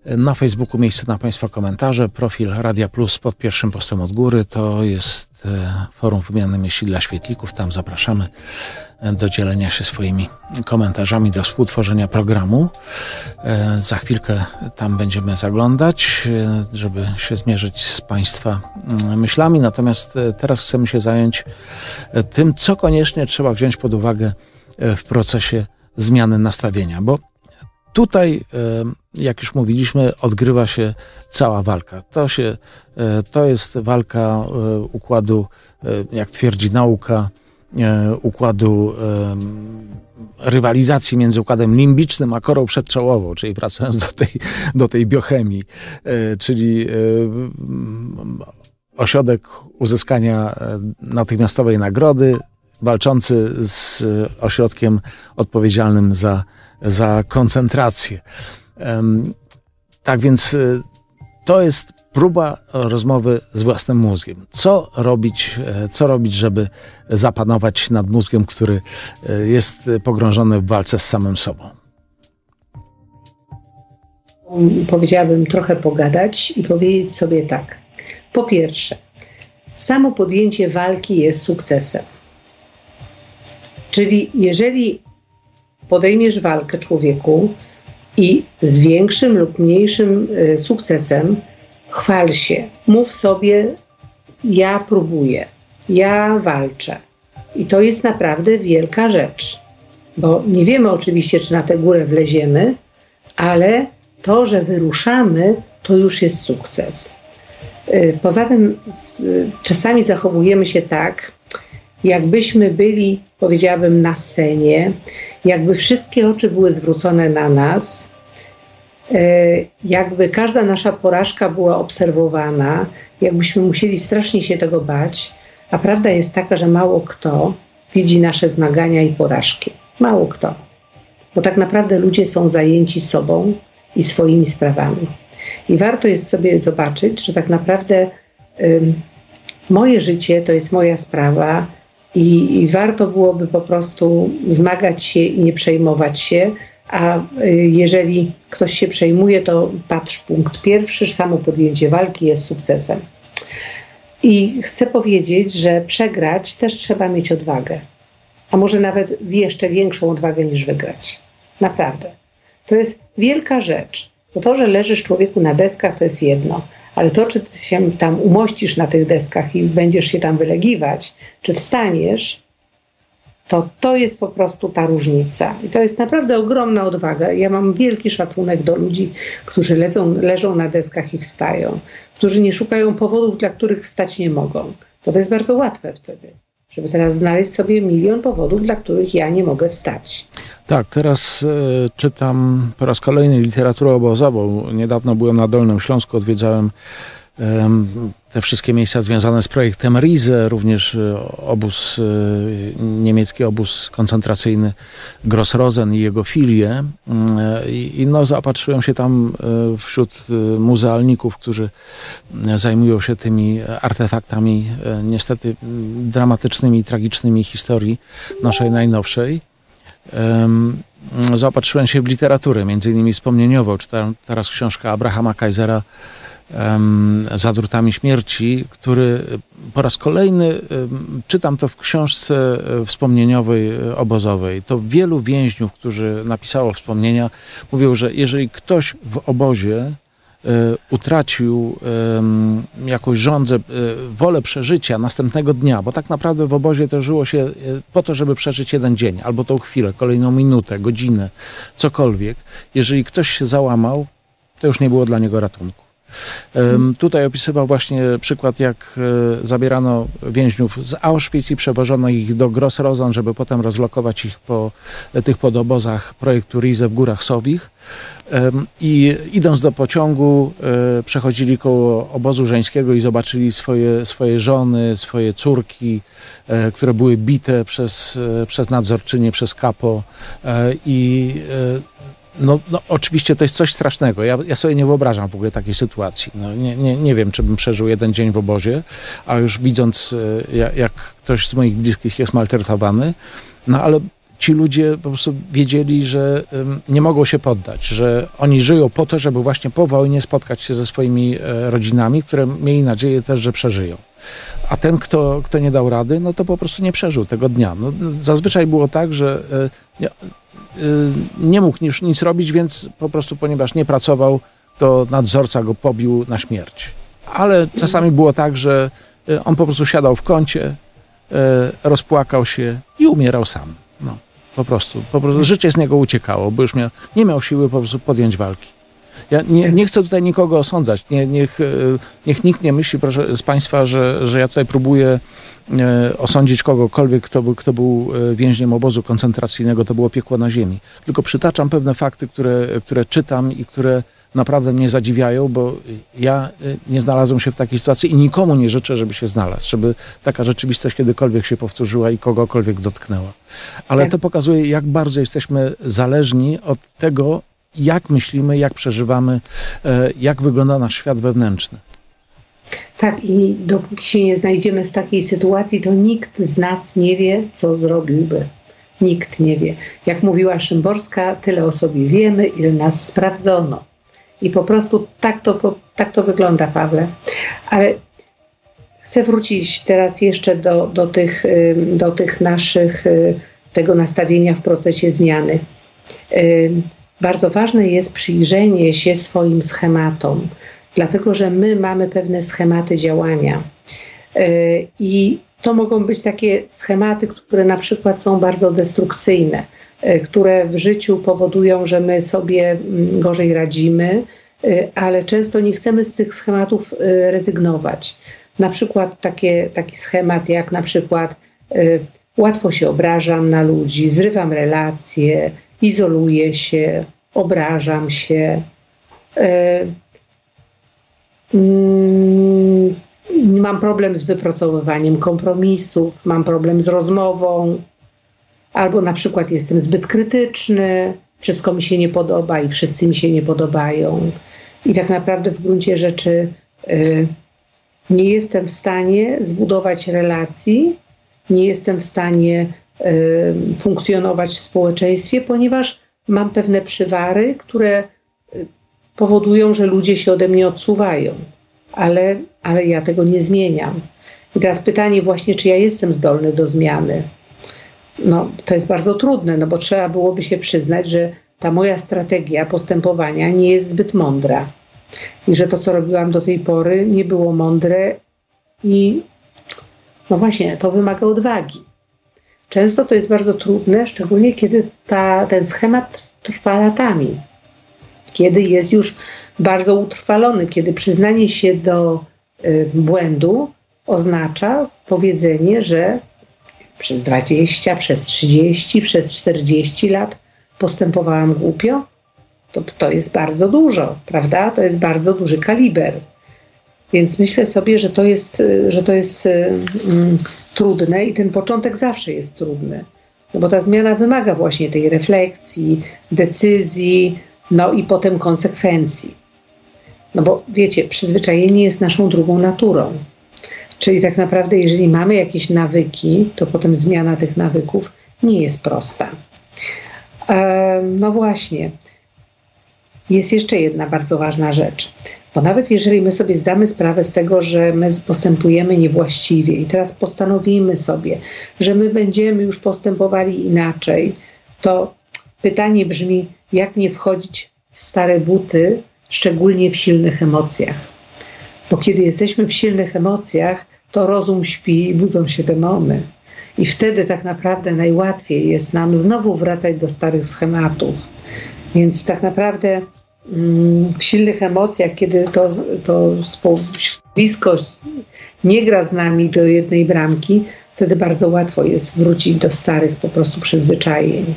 Na Facebooku miejsce na Państwa komentarze. Profil Radia Plus pod pierwszym postem od góry. To jest forum wymiany myśli dla świetlików. Tam zapraszamy do dzielenia się swoimi komentarzami, do współtworzenia programu. Za chwilkę tam będziemy zaglądać, żeby się zmierzyć z Państwa myślami. Natomiast teraz chcemy się zająć tym, co koniecznie trzeba wziąć pod uwagę w procesie zmiany nastawienia, bo tutaj, jak już mówiliśmy, odgrywa się cała walka. To jest walka układu, jak twierdzi nauka, układu rywalizacji między układem limbicznym a korą przedczołową, czyli wracając do tej biochemii, czyli ośrodek uzyskania natychmiastowej nagrody, walczący z ośrodkiem odpowiedzialnym za koncentrację. Tak więc to jest próba rozmowy z własnym mózgiem. Co robić, żeby zapanować nad mózgiem, który jest pogrążony w walce z samym sobą? Powiedziałabym trochę pogadać i powiedzieć sobie tak. Po pierwsze, samo podjęcie walki jest sukcesem. Czyli jeżeli podejmiesz walkę, człowieku, i z większym lub mniejszym sukcesem chwal się. Mów sobie, ja próbuję, ja walczę. I to jest naprawdę wielka rzecz. Bo nie wiemy oczywiście, czy na tę górę wleziemy, ale to, że wyruszamy, to już jest sukces. Poza tym czasami zachowujemy się tak, jakbyśmy byli, powiedziałabym, na scenie, jakby wszystkie oczy były zwrócone na nas, jakby każda nasza porażka była obserwowana, jakbyśmy musieli strasznie się tego bać, a prawda jest taka, że mało kto widzi nasze zmagania i porażki. Mało kto. Bo tak naprawdę ludzie są zajęci sobą i swoimi sprawami. I warto jest sobie zobaczyć, że tak naprawdę moje życie to jest moja sprawa, i warto byłoby po prostu zmagać się i nie przejmować się, a jeżeli ktoś się przejmuje, to patrz, punkt pierwszy, samo podjęcie walki jest sukcesem. I chcę powiedzieć, że przegrać też trzeba mieć odwagę, a może nawet jeszcze większą odwagę niż wygrać. Naprawdę. To jest wielka rzecz, bo to, że leżysz człowieku na deskach, to jest jedno. Ale to, czy ty się tam umościsz na tych deskach i będziesz się tam wylegiwać, czy wstaniesz, to jest po prostu ta różnica. I to jest naprawdę ogromna odwaga. Ja mam wielki szacunek do ludzi, którzy leżą na deskach i wstają, którzy nie szukają powodów, dla których wstać nie mogą. Bo to jest bardzo łatwe wtedy, żeby teraz znaleźć sobie milion powodów, dla których ja nie mogę wstać. Tak, teraz czytam po raz kolejny literaturę obozową. Niedawno byłem na Dolnym Śląsku, odwiedzałem te wszystkie miejsca związane z projektem Riese, również niemiecki obóz koncentracyjny Gross-Rosen i jego filie. I zaopatrzyłem się tam wśród muzealników, którzy zajmują się tymi artefaktami niestety dramatycznymi i tragicznymi historii naszej najnowszej. Zaopatrzyłem się w literaturę, między innymi wspomnieniową. Czytam teraz książkę Abrahama Kaisera Za drutami śmierci, który po raz kolejny, czytam to w książce wspomnieniowej obozowej. To wielu więźniów, którzy napisało wspomnienia, mówią, że jeżeli ktoś w obozie utracił jakąś żądzę, wolę przeżycia następnego dnia, bo tak naprawdę w obozie to żyło się po to, żeby przeżyć jeden dzień, albo tą chwilę, kolejną minutę, godzinę, cokolwiek. Jeżeli ktoś się załamał, to już nie było dla niego ratunku. Tutaj opisywał właśnie przykład, jak zabierano więźniów z Auschwitz i przewożono ich do Gross-Rosen, żeby potem rozlokować ich po tych podobozach projektu Riese w Górach Sowich. I idąc do pociągu, przechodzili koło obozu żeńskiego i zobaczyli swoje żony, swoje córki, które były bite przez nadzorczynię, przez kapo. No, oczywiście to jest coś strasznego. Ja sobie nie wyobrażam w ogóle takiej sytuacji. Nie wiem, czy bym przeżył jeden dzień w obozie, a już widząc, jak ktoś z moich bliskich jest maltretowany. No ale ci ludzie po prostu wiedzieli, że nie mogą się poddać, że oni żyją po to, żeby właśnie po wojnie spotkać się ze swoimi rodzinami, które mieli nadzieję też, że przeżyją. A ten, kto nie dał rady, no to po prostu nie przeżył tego dnia. No, zazwyczaj było tak, że nie mógł już nic robić, więc po prostu, ponieważ nie pracował, to nadzorca go pobił na śmierć. Ale czasami było tak, że on po prostu siadał w kącie, rozpłakał się i umierał sam. No, po prostu życie z niego uciekało, bo już nie miał siły po prostu podjąć walki. Ja nie chcę tutaj nikogo osądzać. Niech nikt nie myśli, proszę z Państwa, że ja tutaj próbuję osądzić kogokolwiek, kto był więźniem obozu koncentracyjnego. To było piekło na ziemi. Tylko przytaczam pewne fakty, które czytam i które naprawdę mnie zadziwiają, bo ja nie znalazłem się w takiej sytuacji i nikomu nie życzę, żeby się znalazł, żeby taka rzeczywistość kiedykolwiek się powtórzyła i kogokolwiek dotknęła. Ale to pokazuje, jak bardzo jesteśmy zależni od tego, jak myślimy, jak przeżywamy, jak wygląda nasz świat wewnętrzny. Tak, i dopóki się nie znajdziemy w takiej sytuacji, to nikt z nas nie wie, co zrobiłby. Nikt nie wie. Jak mówiła Szymborska, tyle o sobie wiemy, ile nas sprawdzono. I po prostu tak to wygląda, Pawle. Ale chcę wrócić teraz jeszcze do tych naszych, tego nastawienia w procesie zmiany. Bardzo ważne jest przyjrzenie się swoim schematom, dlatego że my mamy pewne schematy działania. I to mogą być takie schematy, które na przykład są bardzo destrukcyjne, które w życiu powodują, że my sobie gorzej radzimy, ale często nie chcemy z tych schematów rezygnować. Na przykład taki schemat jak na przykład łatwo się obrażam na ludzi, zrywam relacje, izoluję się, obrażam się, mam problem z wypracowywaniem kompromisów, mam problem z rozmową, albo na przykład jestem zbyt krytyczny, wszystko mi się nie podoba i wszyscy mi się nie podobają. I tak naprawdę w gruncie rzeczy nie jestem w stanie zbudować relacji, nie jestem w stanie funkcjonować w społeczeństwie, ponieważ mam pewne przywary, które powodują, że ludzie się ode mnie odsuwają. Ale ja tego nie zmieniam. I teraz pytanie właśnie, czy ja jestem zdolny do zmiany? No, to jest bardzo trudne, no bo trzeba byłoby się przyznać, że ta moja strategia postępowania nie jest zbyt mądra. I że to, co robiłam do tej pory, nie było mądre i no właśnie, to wymaga odwagi. Często to jest bardzo trudne, szczególnie kiedy ten schemat trwa latami. Kiedy jest już bardzo utrwalony, kiedy przyznanie się do błędu oznacza powiedzenie, że przez 20, przez 30, przez 40 lat postępowałam głupio. To jest bardzo dużo, prawda? To jest bardzo duży kaliber. Więc myślę sobie, że to jest trudne i ten początek zawsze jest trudny. No bo ta zmiana wymaga właśnie tej refleksji, decyzji, no i potem konsekwencji. No bo wiecie, przyzwyczajenie jest naszą drugą naturą. Czyli tak naprawdę, jeżeli mamy jakieś nawyki, to potem zmiana tych nawyków nie jest prosta. No właśnie, jest jeszcze jedna bardzo ważna rzecz. Bo nawet jeżeli my sobie zdamy sprawę z tego, że my postępujemy niewłaściwie i teraz postanowimy sobie, że my będziemy już postępowali inaczej, to pytanie brzmi, jak nie wchodzić w stare buty, szczególnie w silnych emocjach. Bo kiedy jesteśmy w silnych emocjach, to rozum śpi i budzą się demony. I wtedy tak naprawdę najłatwiej jest nam znowu wracać do starych schematów. Więc tak naprawdę w silnych emocjach, kiedy to środowisko nie gra z nami do jednej bramki, wtedy bardzo łatwo jest wrócić do starych po prostu przyzwyczajeń.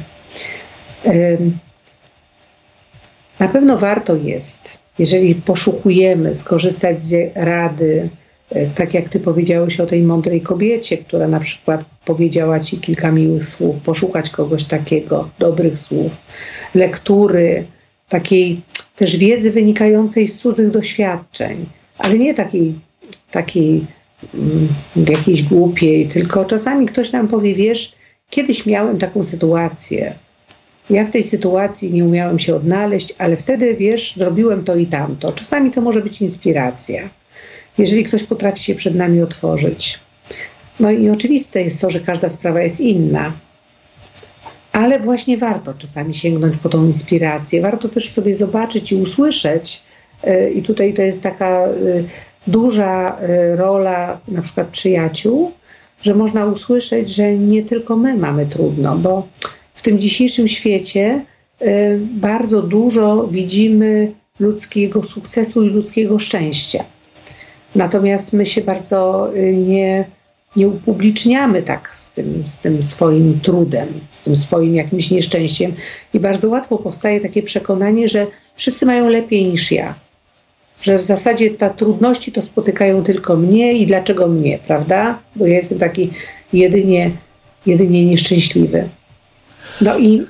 Na pewno warto jest, jeżeli poszukujemy, skorzystać z rady, tak jak ty powiedziałeś o tej mądrej kobiecie, która na przykład powiedziała ci kilka miłych słów, poszukać kogoś takiego, dobrych słów, lektury, takiej też wiedzy wynikającej z cudzych doświadczeń, ale nie takiej jakiejś głupiej, tylko czasami ktoś nam powie, wiesz, kiedyś miałem taką sytuację. Ja w tej sytuacji nie umiałem się odnaleźć, ale wtedy, wiesz, zrobiłem to i tamto. Czasami to może być inspiracja, jeżeli ktoś potrafi się przed nami otworzyć. No i oczywiste jest to, że każda sprawa jest inna. Ale właśnie warto czasami sięgnąć po tą inspirację. Warto też sobie zobaczyć i usłyszeć. I tutaj to jest taka duża rola na przykład przyjaciół, że można usłyszeć, że nie tylko my mamy trudno, bo w tym dzisiejszym świecie bardzo dużo widzimy ludzkiego sukcesu i ludzkiego szczęścia. Natomiast my się bardzo nie upubliczniamy tak z tym swoim trudem, z tym swoim jakimś nieszczęściem i bardzo łatwo powstaje takie przekonanie, że wszyscy mają lepiej niż ja. Że w zasadzie te trudności to spotykają tylko mnie i dlaczego mnie, prawda? Bo ja jestem taki jedynie nieszczęśliwy. No i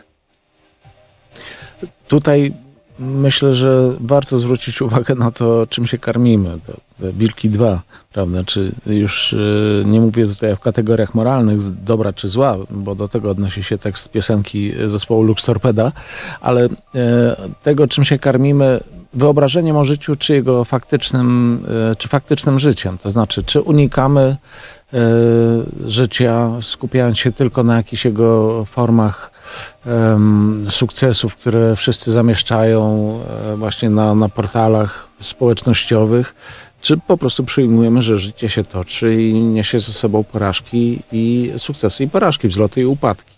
tutaj myślę, że warto zwrócić uwagę na to, czym się karmimy. Te Wilki 2, prawda? Czy już nie mówię tutaj w kategoriach moralnych, dobra czy zła, bo do tego odnosi się tekst piosenki zespołu Lux Torpeda, ale tego, czym się karmimy, wyobrażeniem o życiu, czy jego faktycznym życiem. To znaczy, czy unikamy życia, skupiając się tylko na jakichś jego formach sukcesów, które wszyscy zamieszczają właśnie na portalach społecznościowych, czy po prostu przyjmujemy, że życie się toczy i niesie ze sobą porażki i sukcesy i porażki, wzloty i upadki.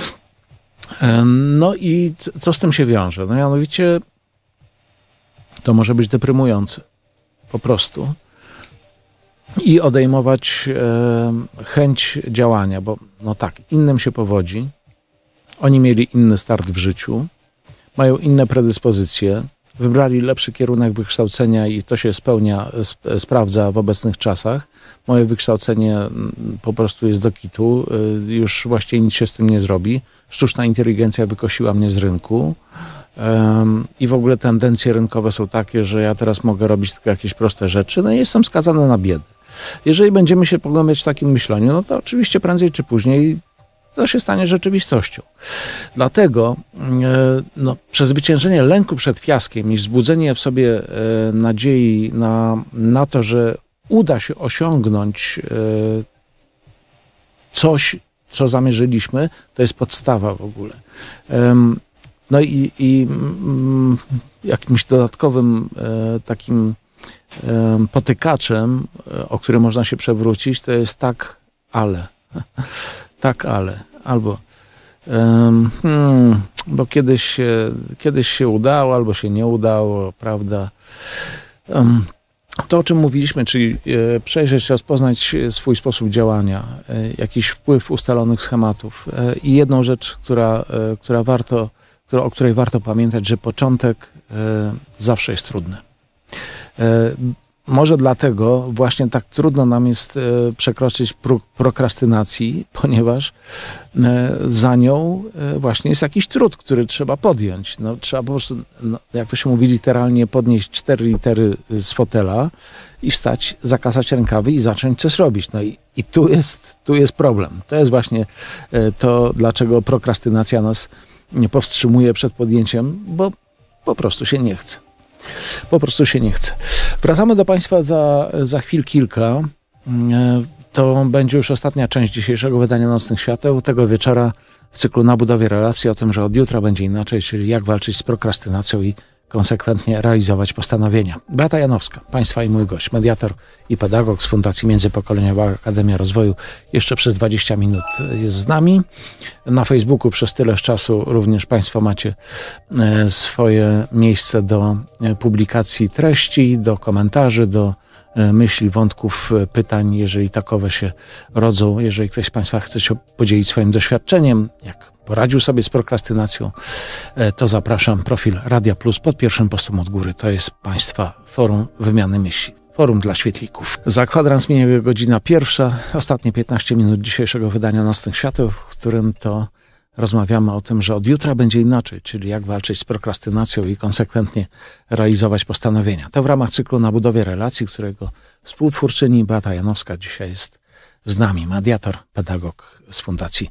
No i co z tym się wiąże? No mianowicie to może być deprymujące po prostu i odejmować chęć działania, bo no tak, innym się powodzi, oni mieli inny start w życiu, mają inne predyspozycje, wybrali lepszy kierunek wykształcenia i to się sprawdza w obecnych czasach. Moje wykształcenie po prostu jest do kitu, już właściwie nic się z tym nie zrobi. Sztuczna inteligencja wykosiła mnie z rynku. I w ogóle tendencje rynkowe są takie, że ja teraz mogę robić tylko jakieś proste rzeczy, no i jestem skazany na biedę. Jeżeli będziemy się pogłębiać w takim myśleniu, no to oczywiście prędzej czy później to się stanie rzeczywistością. Dlatego przezwyciężenie lęku przed fiaskiem i wzbudzenie w sobie nadziei na to, że uda się osiągnąć coś, co zamierzyliśmy, to jest podstawa w ogóle. No i jakimś dodatkowym takim potykaczem, o który można się przewrócić, to jest tak, ale. Tak, ale. Albo bo kiedyś się udało, albo się nie udało, prawda? To, o czym mówiliśmy, czyli przejrzeć, rozpoznać swój sposób działania, jakiś wpływ ustalonych schematów. I jedną rzecz, o której warto pamiętać, że początek zawsze jest trudny. Może dlatego właśnie tak trudno nam jest przekroczyć próg prokrastynacji, ponieważ za nią właśnie jest jakiś trud, który trzeba podjąć. No, trzeba po prostu, jak to się mówi literalnie, podnieść 4 litery z fotela i wstać, zakasać rękawy i zacząć coś robić. No i tu jest problem. To jest właśnie to, dlaczego prokrastynacja nas nie powstrzymuje przed podjęciem, bo po prostu się nie chce. Po prostu się nie chce. Wracamy do Państwa za chwil kilka. To będzie już ostatnia część dzisiejszego wydania Nocnych Świateł. Tego wieczora w cyklu Na budowie relacji o tym, że od jutra będzie inaczej, czyli jak walczyć z prokrastynacją i konsekwentnie realizować postanowienia. Beata Janowska, Państwa i mój gość, mediator i pedagog z Fundacji Międzypokoleniowa Akademia Rozwoju, jeszcze przez 20 minut jest z nami. Na Facebooku przez tyleż czasu również Państwo macie swoje miejsce do publikacji treści, do komentarzy, do myśli, wątków, pytań, jeżeli takowe się rodzą. Jeżeli ktoś z Państwa chce się podzielić swoim doświadczeniem, jak poradził sobie z prokrastynacją, to zapraszam. Profil Radia Plus pod pierwszym postem od góry. To jest Państwa forum wymiany myśli. Forum dla świetlików. Za kwadrans minie godzina 1. Ostatnie 15 minut dzisiejszego wydania Nocnych Świateł, w którym to rozmawiamy o tym, że od jutra będzie inaczej, czyli jak walczyć z prokrastynacją i konsekwentnie realizować postanowienia. To w ramach cyklu Na budowie relacji, którego współtwórczyni Beata Janowska dzisiaj jest z nami. Mediator, pedagog z Fundacji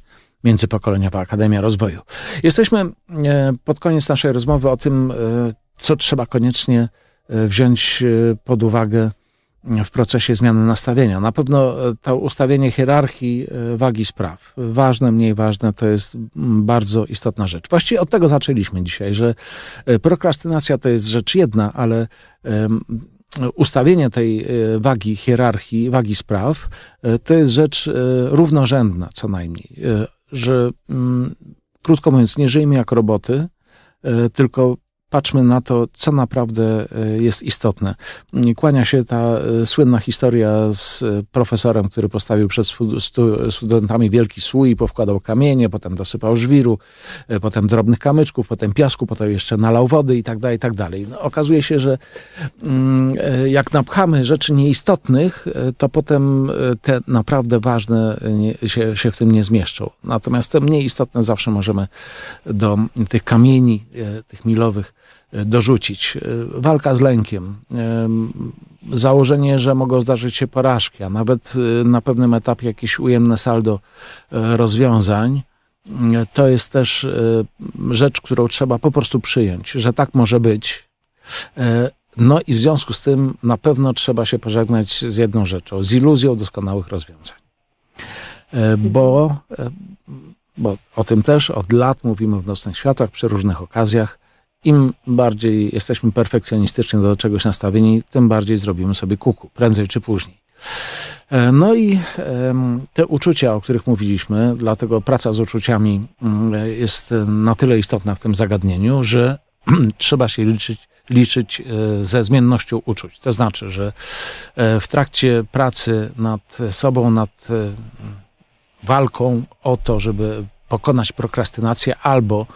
Międzypokoleniowa Akademia Rozwoju. Jesteśmy pod koniec naszej rozmowy o tym, co trzeba koniecznie wziąć pod uwagę w procesie zmiany nastawienia. Na pewno to ustawienie hierarchii wagi spraw, ważne, mniej ważne, to jest bardzo istotna rzecz. Właściwie od tego zaczęliśmy dzisiaj, że prokrastynacja to jest rzecz jedna, ale ustawienie tej wagi, hierarchii, wagi spraw, to jest rzecz równorzędna co najmniej. Że krótko mówiąc, nie żyjmy jak roboty, tylko patrzmy na to, co naprawdę jest istotne. Kłania się ta słynna historia z profesorem, który postawił przed studentami wielki słój i powkładał kamienie, potem dosypał żwiru, potem drobnych kamyczków, potem piasku, potem jeszcze nalał wody i tak dalej, i tak dalej. No, okazuje się, że jak napchamy rzeczy nieistotnych, to potem te naprawdę ważne się w tym nie zmieszczą. Natomiast te mniej istotne zawsze możemy do tych kamieni, tych milowych dorzucić. Walka z lękiem, założenie, że mogą zdarzyć się porażki, a nawet na pewnym etapie jakieś ujemne saldo rozwiązań, to jest też rzecz, którą trzeba po prostu przyjąć, że tak może być. No i w związku z tym na pewno trzeba się pożegnać z jedną rzeczą, z iluzją doskonałych rozwiązań. Bo o tym też od lat mówimy w Nocnych Światłach przy różnych okazjach. Im bardziej jesteśmy perfekcjonistycznie do czegoś nastawieni, tym bardziej zrobimy sobie kuku, prędzej czy później. No i te uczucia, o których mówiliśmy, dlatego praca z uczuciami jest na tyle istotna w tym zagadnieniu, że trzeba się liczyć ze zmiennością uczuć. To znaczy, że w trakcie pracy nad sobą, nad walką o to, żeby pokonać prokrastynację albo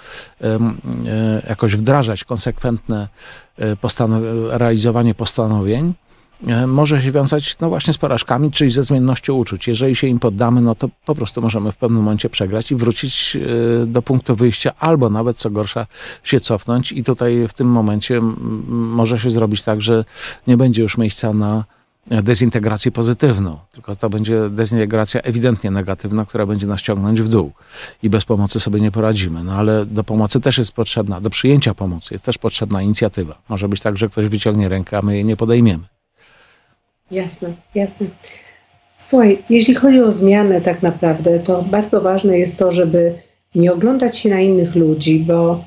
jakoś wdrażać konsekwentne realizowanie postanowień, może się wiązać no właśnie z porażkami, czyli ze zmiennością uczuć. Jeżeli się im poddamy, no to po prostu możemy w pewnym momencie przegrać i wrócić do punktu wyjścia, albo nawet co gorsza się cofnąć i tutaj w tym momencie może się zrobić tak, że nie będzie już miejsca na dezintegrację pozytywną, tylko to będzie dezintegracja ewidentnie negatywna, która będzie nas ciągnąć w dół i bez pomocy sobie nie poradzimy. No ale do pomocy też jest potrzebna, do przyjęcia pomocy jest też potrzebna inicjatywa. Może być tak, że ktoś wyciągnie rękę, a my jej nie podejmiemy. Jasne, jasne. Słuchaj, jeśli chodzi o zmianę tak naprawdę, to bardzo ważne jest to, żeby nie oglądać się na innych ludzi, bo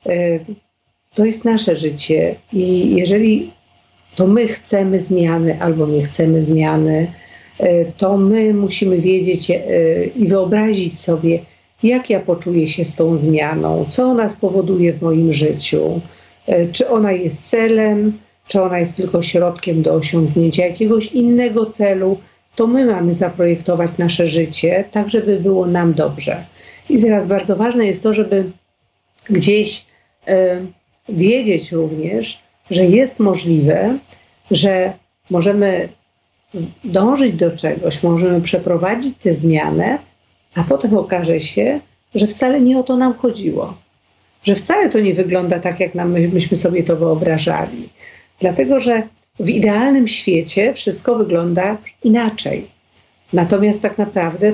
to jest nasze życie i jeżeli to my chcemy zmiany albo nie chcemy zmiany, to my musimy wiedzieć i wyobrazić sobie, jak ja poczuję się z tą zmianą, co ona spowoduje w moim życiu, czy ona jest celem, czy ona jest tylko środkiem do osiągnięcia jakiegoś innego celu. To my mamy zaprojektować nasze życie tak, żeby było nam dobrze. I teraz bardzo ważne jest to, żeby gdzieś wiedzieć również, że jest możliwe, że możemy dążyć do czegoś, możemy przeprowadzić tę zmianę, a potem okaże się, że wcale nie o to nam chodziło. Że wcale to nie wygląda tak, jak myśmy sobie to wyobrażali. Dlatego, że w idealnym świecie wszystko wygląda inaczej. Natomiast tak naprawdę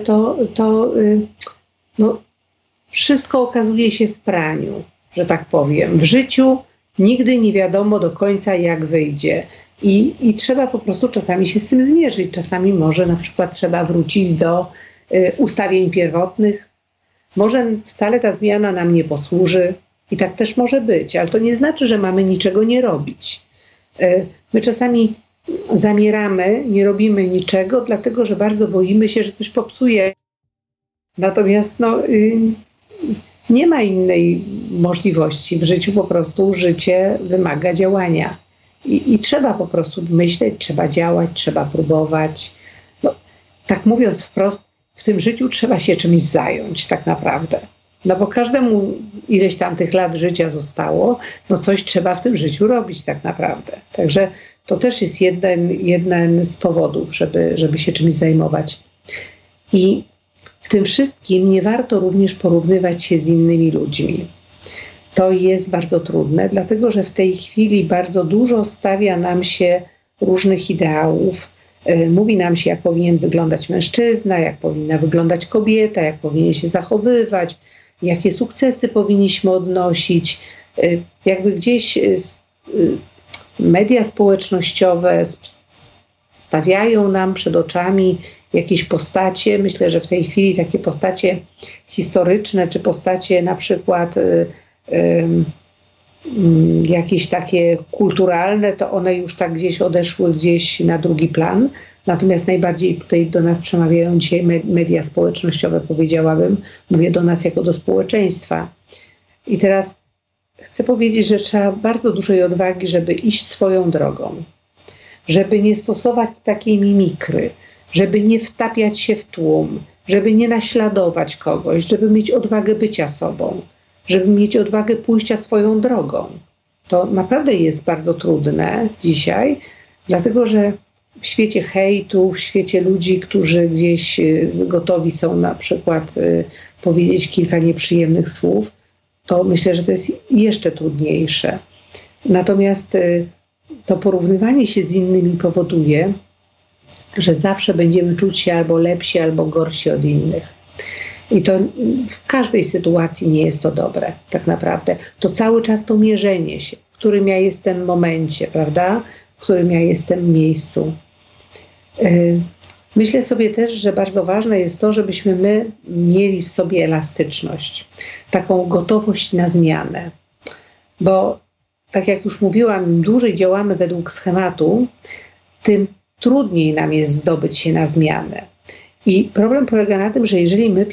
to wszystko okazuje się w praniu, że tak powiem. W życiu nigdy nie wiadomo do końca, jak wyjdzie. I trzeba po prostu czasami się z tym zmierzyć. Czasami może na przykład trzeba wrócić do ustawień pierwotnych. Może wcale ta zmiana nam nie posłuży i tak też może być, ale to nie znaczy, że mamy niczego nie robić. My czasami zamieramy, nie robimy niczego, dlatego że bardzo boimy się, że coś popsuje. Natomiast nie ma innej możliwości. W życiu po prostu życie wymaga działania. I trzeba po prostu myśleć, trzeba działać, trzeba próbować. Tak mówiąc wprost, w tym życiu trzeba się czymś zająć tak naprawdę. Bo każdemu ileś tam tych lat życia zostało, coś trzeba w tym życiu robić tak naprawdę. Także to też jest jeden z powodów, żeby się czymś zajmować. I w tym wszystkim nie warto również porównywać się z innymi ludźmi. To jest bardzo trudne, dlatego że w tej chwili bardzo dużo stawia nam się różnych ideałów, Mówi nam się, jak powinien wyglądać mężczyzna, jak powinna wyglądać kobieta, jak powinien się zachowywać, jakie sukcesy powinniśmy odnosić. Jakby gdzieś media społecznościowe stawiają nam przed oczami jakieś postacie. Myślę, że w tej chwili takie postacie historyczne, czy postacie na przykład jakieś takie kulturalne, to one już tak gdzieś odeszły gdzieś na drugi plan. Natomiast najbardziej tutaj do nas przemawiają dzisiaj media społecznościowe, powiedziałabym. Mówię do nas jako do społeczeństwa. I teraz chcę powiedzieć, że trzeba bardzo dużej odwagi, żeby iść swoją drogą. Żeby nie stosować takiej mimikry, żeby nie wtapiać się w tłum, żeby nie naśladować kogoś, żeby mieć odwagę bycia sobą, żeby mieć odwagę pójścia swoją drogą. To naprawdę jest bardzo trudne dzisiaj, dlatego że w świecie hejtu, w świecie ludzi, którzy gdzieś gotowi są na przykład powiedzieć kilka nieprzyjemnych słów, to myślę, że to jest jeszcze trudniejsze. Natomiast to porównywanie się z innymi powoduje, że zawsze będziemy czuć się albo lepsi, albo gorsi od innych. I to w każdej sytuacji nie jest to dobre, tak naprawdę. To cały czas to mierzenie się, w którym ja jestem momencie, prawda? W którym ja jestem miejscu. Myślę sobie też, że bardzo ważne jest to, żebyśmy my mieli w sobie elastyczność, taką gotowość na zmianę. Bo tak jak już mówiłam, im dłużej działamy według schematu, tym trudniej nam jest zdobyć się na zmianę. I problem polega na tym, że jeżeli my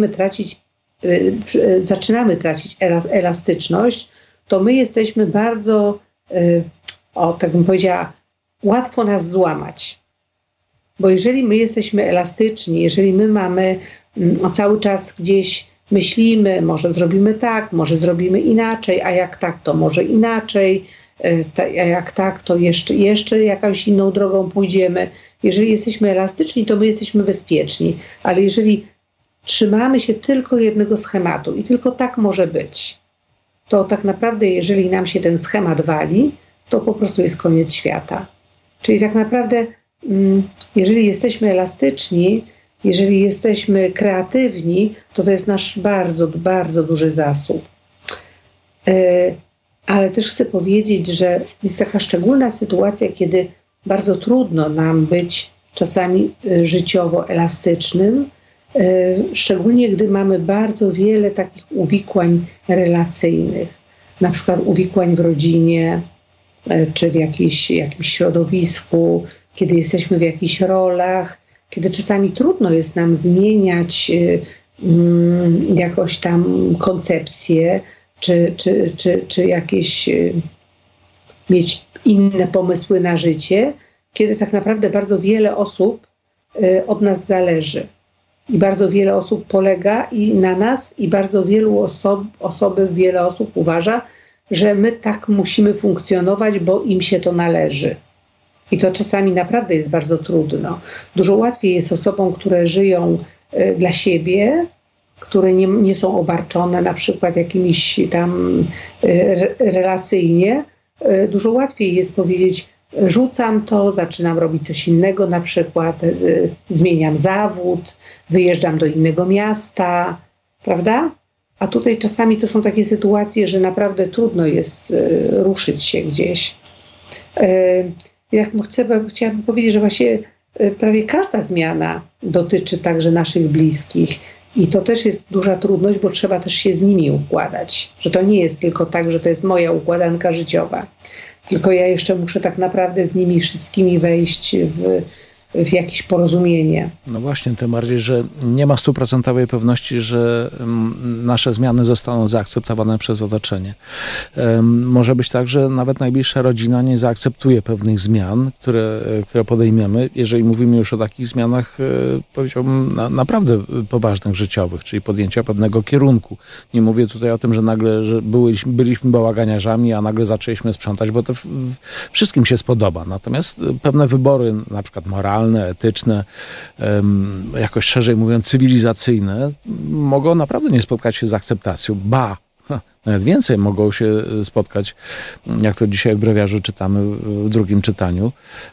zaczynamy tracić elastyczność, to my jesteśmy bardzo, tak bym powiedziała, łatwo nas złamać. Bo jeżeli my jesteśmy elastyczni, jeżeli my mamy cały czas gdzieś myślimy, może zrobimy tak, może zrobimy inaczej, a jak tak, to może inaczej, a jak tak, to jeszcze jakąś inną drogą pójdziemy. Jeżeli jesteśmy elastyczni, to my jesteśmy bezpieczni, ale jeżeli trzymamy się tylko jednego schematu i tylko tak może być, to tak naprawdę jeżeli nam się ten schemat wali, to po prostu jest koniec świata. Czyli tak naprawdę jeżeli jesteśmy elastyczni, jeżeli jesteśmy kreatywni, to jest nasz bardzo, bardzo duży zasób. Ale też chcę powiedzieć, że jest taka szczególna sytuacja, kiedy bardzo trudno nam być czasami życiowo elastycznym, szczególnie gdy mamy bardzo wiele takich uwikłań relacyjnych, na przykład uwikłań w rodzinie, czy w jakimś środowisku, kiedy jesteśmy w jakichś rolach, kiedy czasami trudno jest nam zmieniać jakoś tam koncepcję, czy jakieś mieć inne pomysły na życie, kiedy tak naprawdę bardzo wiele osób od nas zależy. I bardzo wiele osób polega i na nas, i bardzo wiele osób uważa, że my tak musimy funkcjonować, bo im się to należy. I to czasami naprawdę jest bardzo trudno. Dużo łatwiej jest osobom, które żyją dla siebie, które nie są obarczone na przykład jakimiś tam relacyjnie. Dużo łatwiej jest powiedzieć, rzucam to, zaczynam robić coś innego, na przykład zmieniam zawód, wyjeżdżam do innego miasta, prawda? A tutaj czasami to są takie sytuacje, że naprawdę trudno jest ruszyć się gdzieś. Chciałabym powiedzieć, że właśnie prawie każda zmiana dotyczy także naszych bliskich. I to też jest duża trudność, bo trzeba też się z nimi układać. Że to nie jest tylko tak, że to jest moja układanka życiowa. Tylko ja jeszcze muszę tak naprawdę z nimi wszystkimi wejść w jakieś porozumienie. No właśnie, tym bardziej, że nie ma 100% pewności, że nasze zmiany zostaną zaakceptowane przez otoczenie. Może być tak, że nawet najbliższa rodzina nie zaakceptuje pewnych zmian, które podejmiemy, jeżeli mówimy już o takich zmianach, powiedziałbym, naprawdę poważnych, życiowych, czyli podjęcia pewnego kierunku. Nie mówię tutaj o tym, że nagle byliśmy bałaganiarzami, a nagle zaczęliśmy sprzątać, bo to wszystkim się spodoba. Natomiast pewne wybory, na przykład moralne, etyczne, jakoś szerzej mówiąc cywilizacyjne, mogą naprawdę nie spotkać się z akceptacją. Nawet więcej, mogą się spotkać, jak to dzisiaj w Brewiarzu czytamy w drugim czytaniu,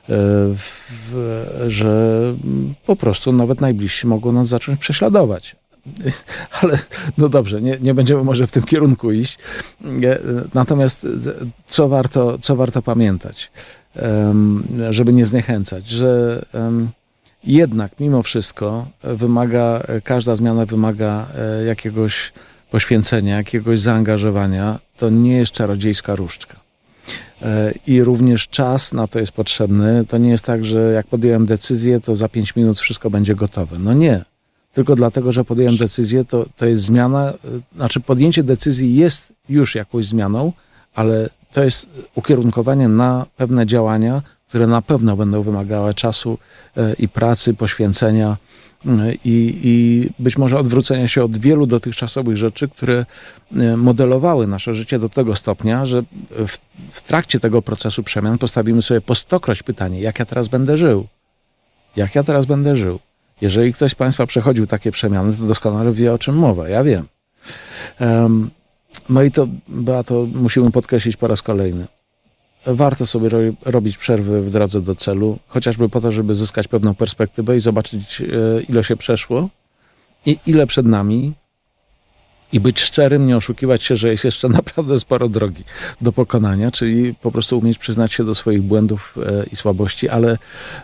że po prostu nawet najbliżsi mogą nas zacząć prześladować. Ale no dobrze, nie będziemy może w tym kierunku iść. Natomiast co warto pamiętać, żeby nie zniechęcać, że jednak mimo wszystko każda zmiana wymaga jakiegoś poświęcenia, jakiegoś zaangażowania. To nie jest czarodziejska różdżka. I również czas na to jest potrzebny. To nie jest tak, że jak podjąłem decyzję, to za 5 minut wszystko będzie gotowe. No nie. Tylko dlatego, że podjąłem decyzję, to jest zmiana, znaczy podjęcie decyzji jest już jakąś zmianą, ale to jest ukierunkowanie na pewne działania, które na pewno będą wymagały czasu i pracy, poświęcenia i być może odwrócenia się od wielu dotychczasowych rzeczy, które modelowały nasze życie do tego stopnia, że w trakcie tego procesu przemian postawimy sobie po stokroć pytanie, jak ja teraz będę żył? Jak ja teraz będę żył? Jeżeli ktoś z Państwa przechodził takie przemiany, to doskonale wie, o czym mowa. Ja wiem. No i to, Beato, musimy podkreślić po raz kolejny. Warto sobie robić przerwy w drodze do celu, chociażby po to, żeby zyskać pewną perspektywę i zobaczyć, ile się przeszło i ile przed nami. I być szczerym, nie oszukiwać się, że jest jeszcze naprawdę sporo drogi do pokonania, czyli po prostu umieć przyznać się do swoich błędów i słabości, ale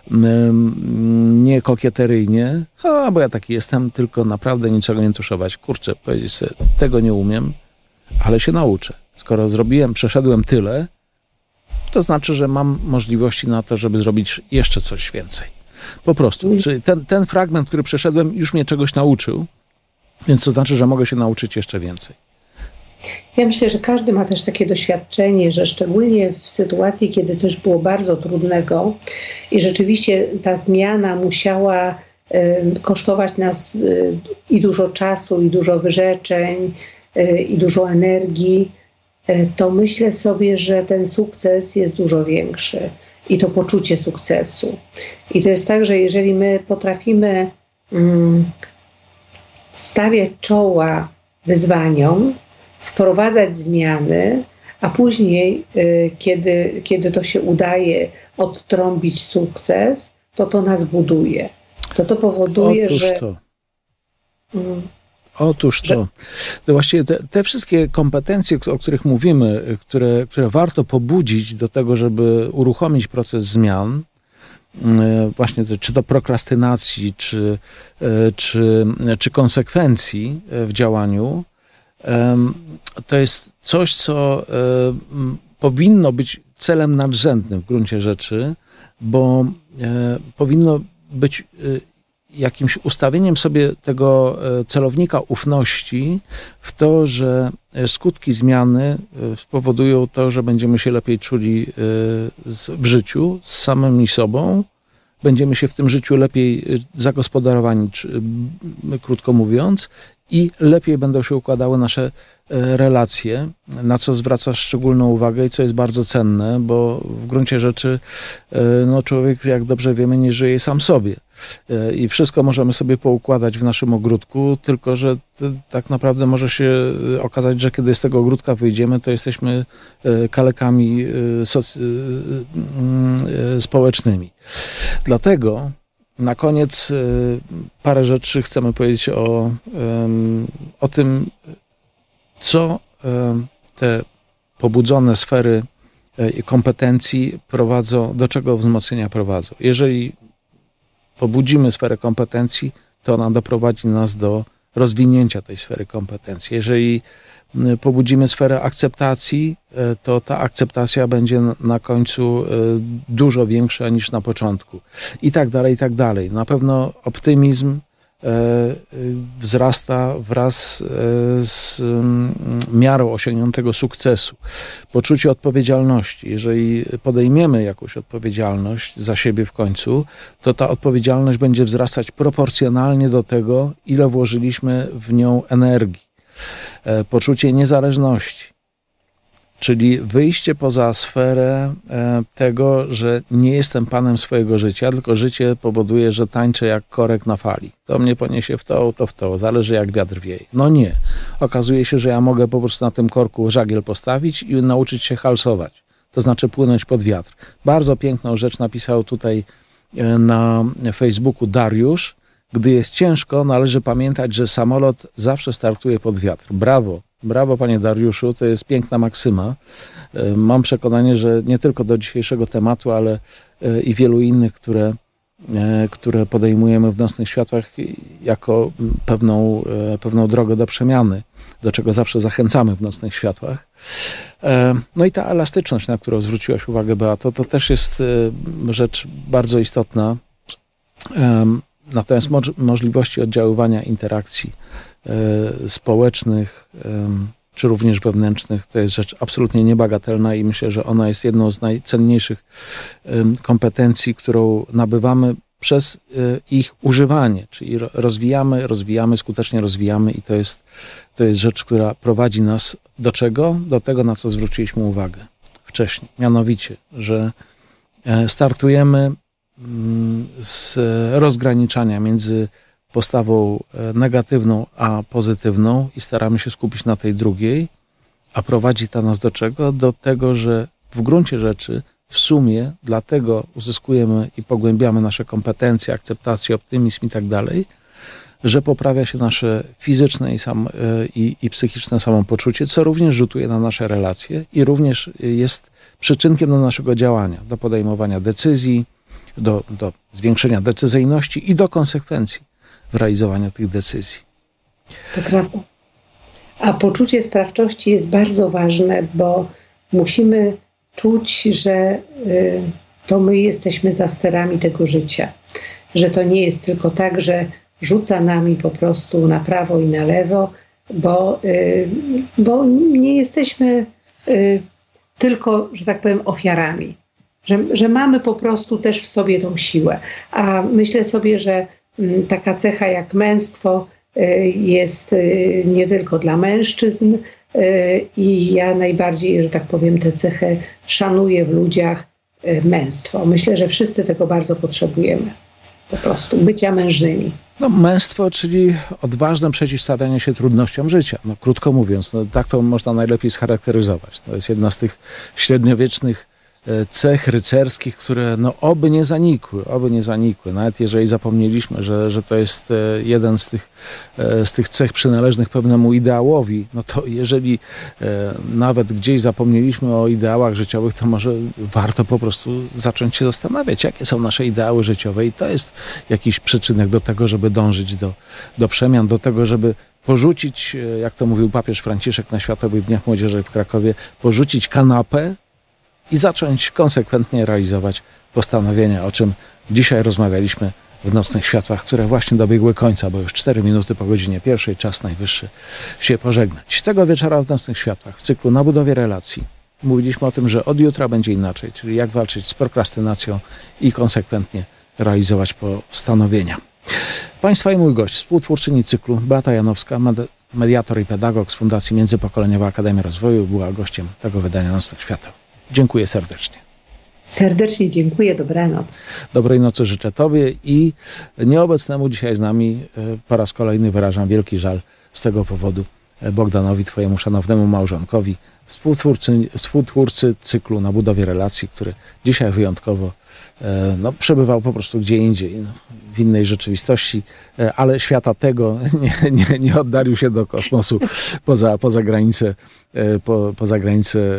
nie kokieteryjnie, bo ja taki jestem, tylko naprawdę niczego nie tuszować. Kurczę, powiedzieć sobie, tego nie umiem, ale się nauczę. Skoro przeszedłem tyle, to znaczy, że mam możliwości na to, żeby zrobić jeszcze coś więcej. Po prostu. Czyli ten fragment, który przeszedłem, już mnie czegoś nauczył, więc to znaczy, że mogę się nauczyć jeszcze więcej. Ja myślę, że każdy ma też takie doświadczenie, że szczególnie w sytuacji, kiedy coś było bardzo trudnego i rzeczywiście ta zmiana musiała kosztować nas i dużo czasu, i dużo wyrzeczeń, i dużo energii, to myślę sobie, że ten sukces jest dużo większy i to poczucie sukcesu. I to jest tak, że jeżeli my potrafimy stawiać czoła wyzwaniom, wprowadzać zmiany, a później, kiedy to się udaje odtrąbić sukces, to nas buduje. To powoduje, Otóż to. Właściwie te wszystkie kompetencje, o których mówimy, które warto pobudzić do tego, żeby uruchomić proces zmian, właśnie czy to prokrastynacji, czy konsekwencji w działaniu, to jest coś, co powinno być celem nadrzędnym w gruncie rzeczy, bo powinno być jakimś ustawieniem sobie tego celownika ufności w to, że skutki zmiany spowodują to, że będziemy się lepiej czuli w życiu z samymi sobą, będziemy się w tym życiu lepiej zagospodarowani, krótko mówiąc, i lepiej będą się układały nasze relacje, na co zwraca szczególną uwagę i co jest bardzo cenne, bo w gruncie rzeczy człowiek, jak dobrze wiemy, nie żyje sam sobie. I wszystko możemy sobie poukładać w naszym ogródku, tylko że tak naprawdę może się okazać, że kiedy z tego ogródka wyjdziemy, to jesteśmy kalekami społecznymi. Dlatego na koniec parę rzeczy chcemy powiedzieć o tym, co te pobudzone sfery kompetencji prowadzą, do czego wzmocnienia prowadzą. Jeżeli pobudzimy sferę kompetencji, to ona doprowadzi nas do rozwinięcia tej sfery kompetencji. Jeżeli pobudzimy sferę akceptacji, to ta akceptacja będzie na końcu dużo większa niż na początku. I tak dalej, i tak dalej. Na pewno optymizm wzrasta wraz z miarą osiągniętego sukcesu. Poczucie odpowiedzialności. Jeżeli podejmiemy jakąś odpowiedzialność za siebie w końcu, to ta odpowiedzialność będzie wzrastać proporcjonalnie do tego, ile włożyliśmy w nią energii. Poczucie niezależności. Czyli wyjście poza sferę tego, że nie jestem panem swojego życia, tylko życie powoduje, że tańczę jak korek na fali. To mnie poniesie w to, zależy jak wiatr wieje. No nie. Okazuje się, że ja mogę po prostu na tym korku żagiel postawić i nauczyć się halsować. To znaczy płynąć pod wiatr. Bardzo piękną rzecz napisał tutaj na Facebooku Dariusz. Gdy jest ciężko, należy pamiętać, że samolot zawsze startuje pod wiatr. Brawo. Brawo, panie Dariuszu, to jest piękna maksyma. Mam przekonanie, że nie tylko do dzisiejszego tematu, ale i wielu innych, które podejmujemy w Nocnych Światłach jako pewną drogę do przemiany, do czego zawsze zachęcamy w Nocnych Światłach. No i ta elastyczność, na którą zwróciłaś uwagę, Beato, to też jest rzecz bardzo istotna. Natomiast możliwości oddziaływania interakcji społecznych, czy również wewnętrznych, to jest rzecz absolutnie niebagatelna i myślę, że ona jest jedną z najcenniejszych kompetencji, którą nabywamy przez ich używanie, czyli rozwijamy, skutecznie rozwijamy i to jest rzecz, która prowadzi nas do czego? Do tego, na co zwróciliśmy uwagę wcześniej. Mianowicie, że startujemy z rozgraniczania między postawą negatywną a pozytywną i staramy się skupić na tej drugiej, a prowadzi to nas do czego? Do tego, że w gruncie rzeczy w sumie dlatego uzyskujemy i pogłębiamy nasze kompetencje, akceptację, optymizm i tak dalej, że poprawia się nasze fizyczne i psychiczne samopoczucie, co również rzutuje na nasze relacje i również jest przyczynkiem do naszego działania, do podejmowania decyzji, do zwiększenia decyzyjności i do konsekwencji w realizowaniu tych decyzji. To prawda. A poczucie sprawczości jest bardzo ważne, bo musimy czuć, że to my jesteśmy za sterami tego życia. Że to nie jest tylko tak, że rzuca nami po prostu na prawo i na lewo, bo nie jesteśmy tylko, że tak powiem, ofiarami. Że mamy po prostu też w sobie tą siłę. A myślę sobie, że taka cecha jak męstwo jest nie tylko dla mężczyzn i ja najbardziej, że tak powiem, tę cechę szanuję w ludziach, męstwo. Myślę, że wszyscy tego bardzo potrzebujemy. Po prostu bycia mężnymi. No, męstwo, czyli odważne przeciwstawianie się trudnościom życia. No, krótko mówiąc, tak to można najlepiej scharakteryzować. To jest jedna z tych średniowiecznych cech rycerskich, które oby nie zanikły. Nawet jeżeli zapomnieliśmy, że to jest jeden z tych cech przynależnych pewnemu ideałowi, no to jeżeli nawet gdzieś zapomnieliśmy o ideałach życiowych, to może warto po prostu zacząć się zastanawiać, jakie są nasze ideały życiowe i to jest jakiś przyczynek do tego, żeby dążyć do przemian, do tego, żeby porzucić, jak to mówił papież Franciszek na Światowych Dniach Młodzieży w Krakowie, porzucić kanapę i zacząć konsekwentnie realizować postanowienia, o czym dzisiaj rozmawialiśmy w Nocnych Światłach, które właśnie dobiegły końca, bo już 4 minuty po godzinie 1, czas najwyższy się pożegnać. Tego wieczora w Nocnych Światłach, w cyklu Na budowie relacji, mówiliśmy o tym, że od jutra będzie inaczej, czyli jak walczyć z prokrastynacją i konsekwentnie realizować postanowienia. Państwa i mój gość, współtwórczyni cyklu Beata Janowska, mediator i pedagog z Fundacji Międzypokoleniowa Akademia Rozwoju, była gościem tego wydania Nocnych Świateł. Dziękuję serdecznie. Serdecznie dziękuję, dobranoc. Dobrej nocy życzę Tobie i nieobecnemu dzisiaj z nami po raz kolejny wyrażam wielki żal z tego powodu Bogdanowi, Twojemu szanownemu małżonkowi, współtwórcy cyklu Na budowie relacji, który dzisiaj wyjątkowo przebywał po prostu gdzie indziej, w innej rzeczywistości, ale świata tego nie oddalił się do kosmosu poza granicę,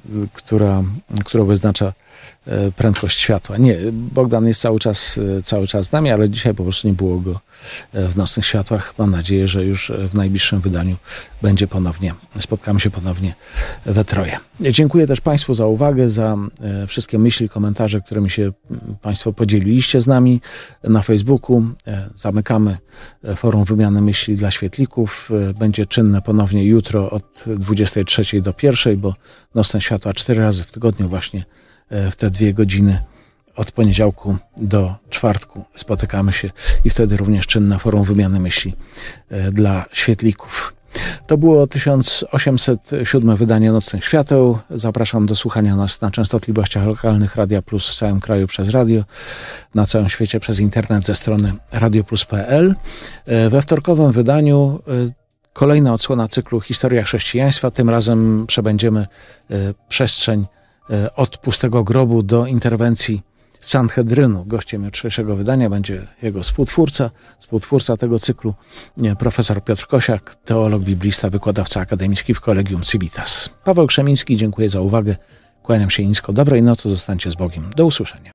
którą wyznacza prędkość światła. Nie, Bogdan jest cały czas z nami, ale dzisiaj po prostu nie było go w Nocnych Światłach. Mam nadzieję, że już w najbliższym wydaniu spotkamy się ponownie we troje. Dziękuję też Państwu za uwagę, za wszystkie myśli, komentarze, którymi się Państwo podzieliliście z nami na Facebooku. Zamykamy forum wymiany myśli dla świetlików. Będzie czynne ponownie jutro od 23 do 1, bo Nocne Światła 4 razy w tygodniu właśnie w te 2 godziny od poniedziałku do czwartku spotykamy się i wtedy również czynne forum wymiany myśli dla świetlików. To było 1807 wydanie Nocnych Świateł. Zapraszam do słuchania nas na częstotliwościach lokalnych Radia Plus w całym kraju przez radio, na całym świecie przez internet ze strony radioplus.pl. We wtorkowym wydaniu kolejna odsłona cyklu Historia chrześcijaństwa. Tym razem przebędziemy przestrzeń od pustego grobu do interwencji Sanhedrynu. Gościem jutrzejszego wydania będzie jego współtwórca tego cyklu, profesor Piotr Kosiak, teolog, biblista, wykładowca akademicki w Collegium Civitas. Paweł Krzemiński, dziękuję za uwagę. Kłaniam się nisko. Dobrej nocy, zostańcie z Bogiem. Do usłyszenia.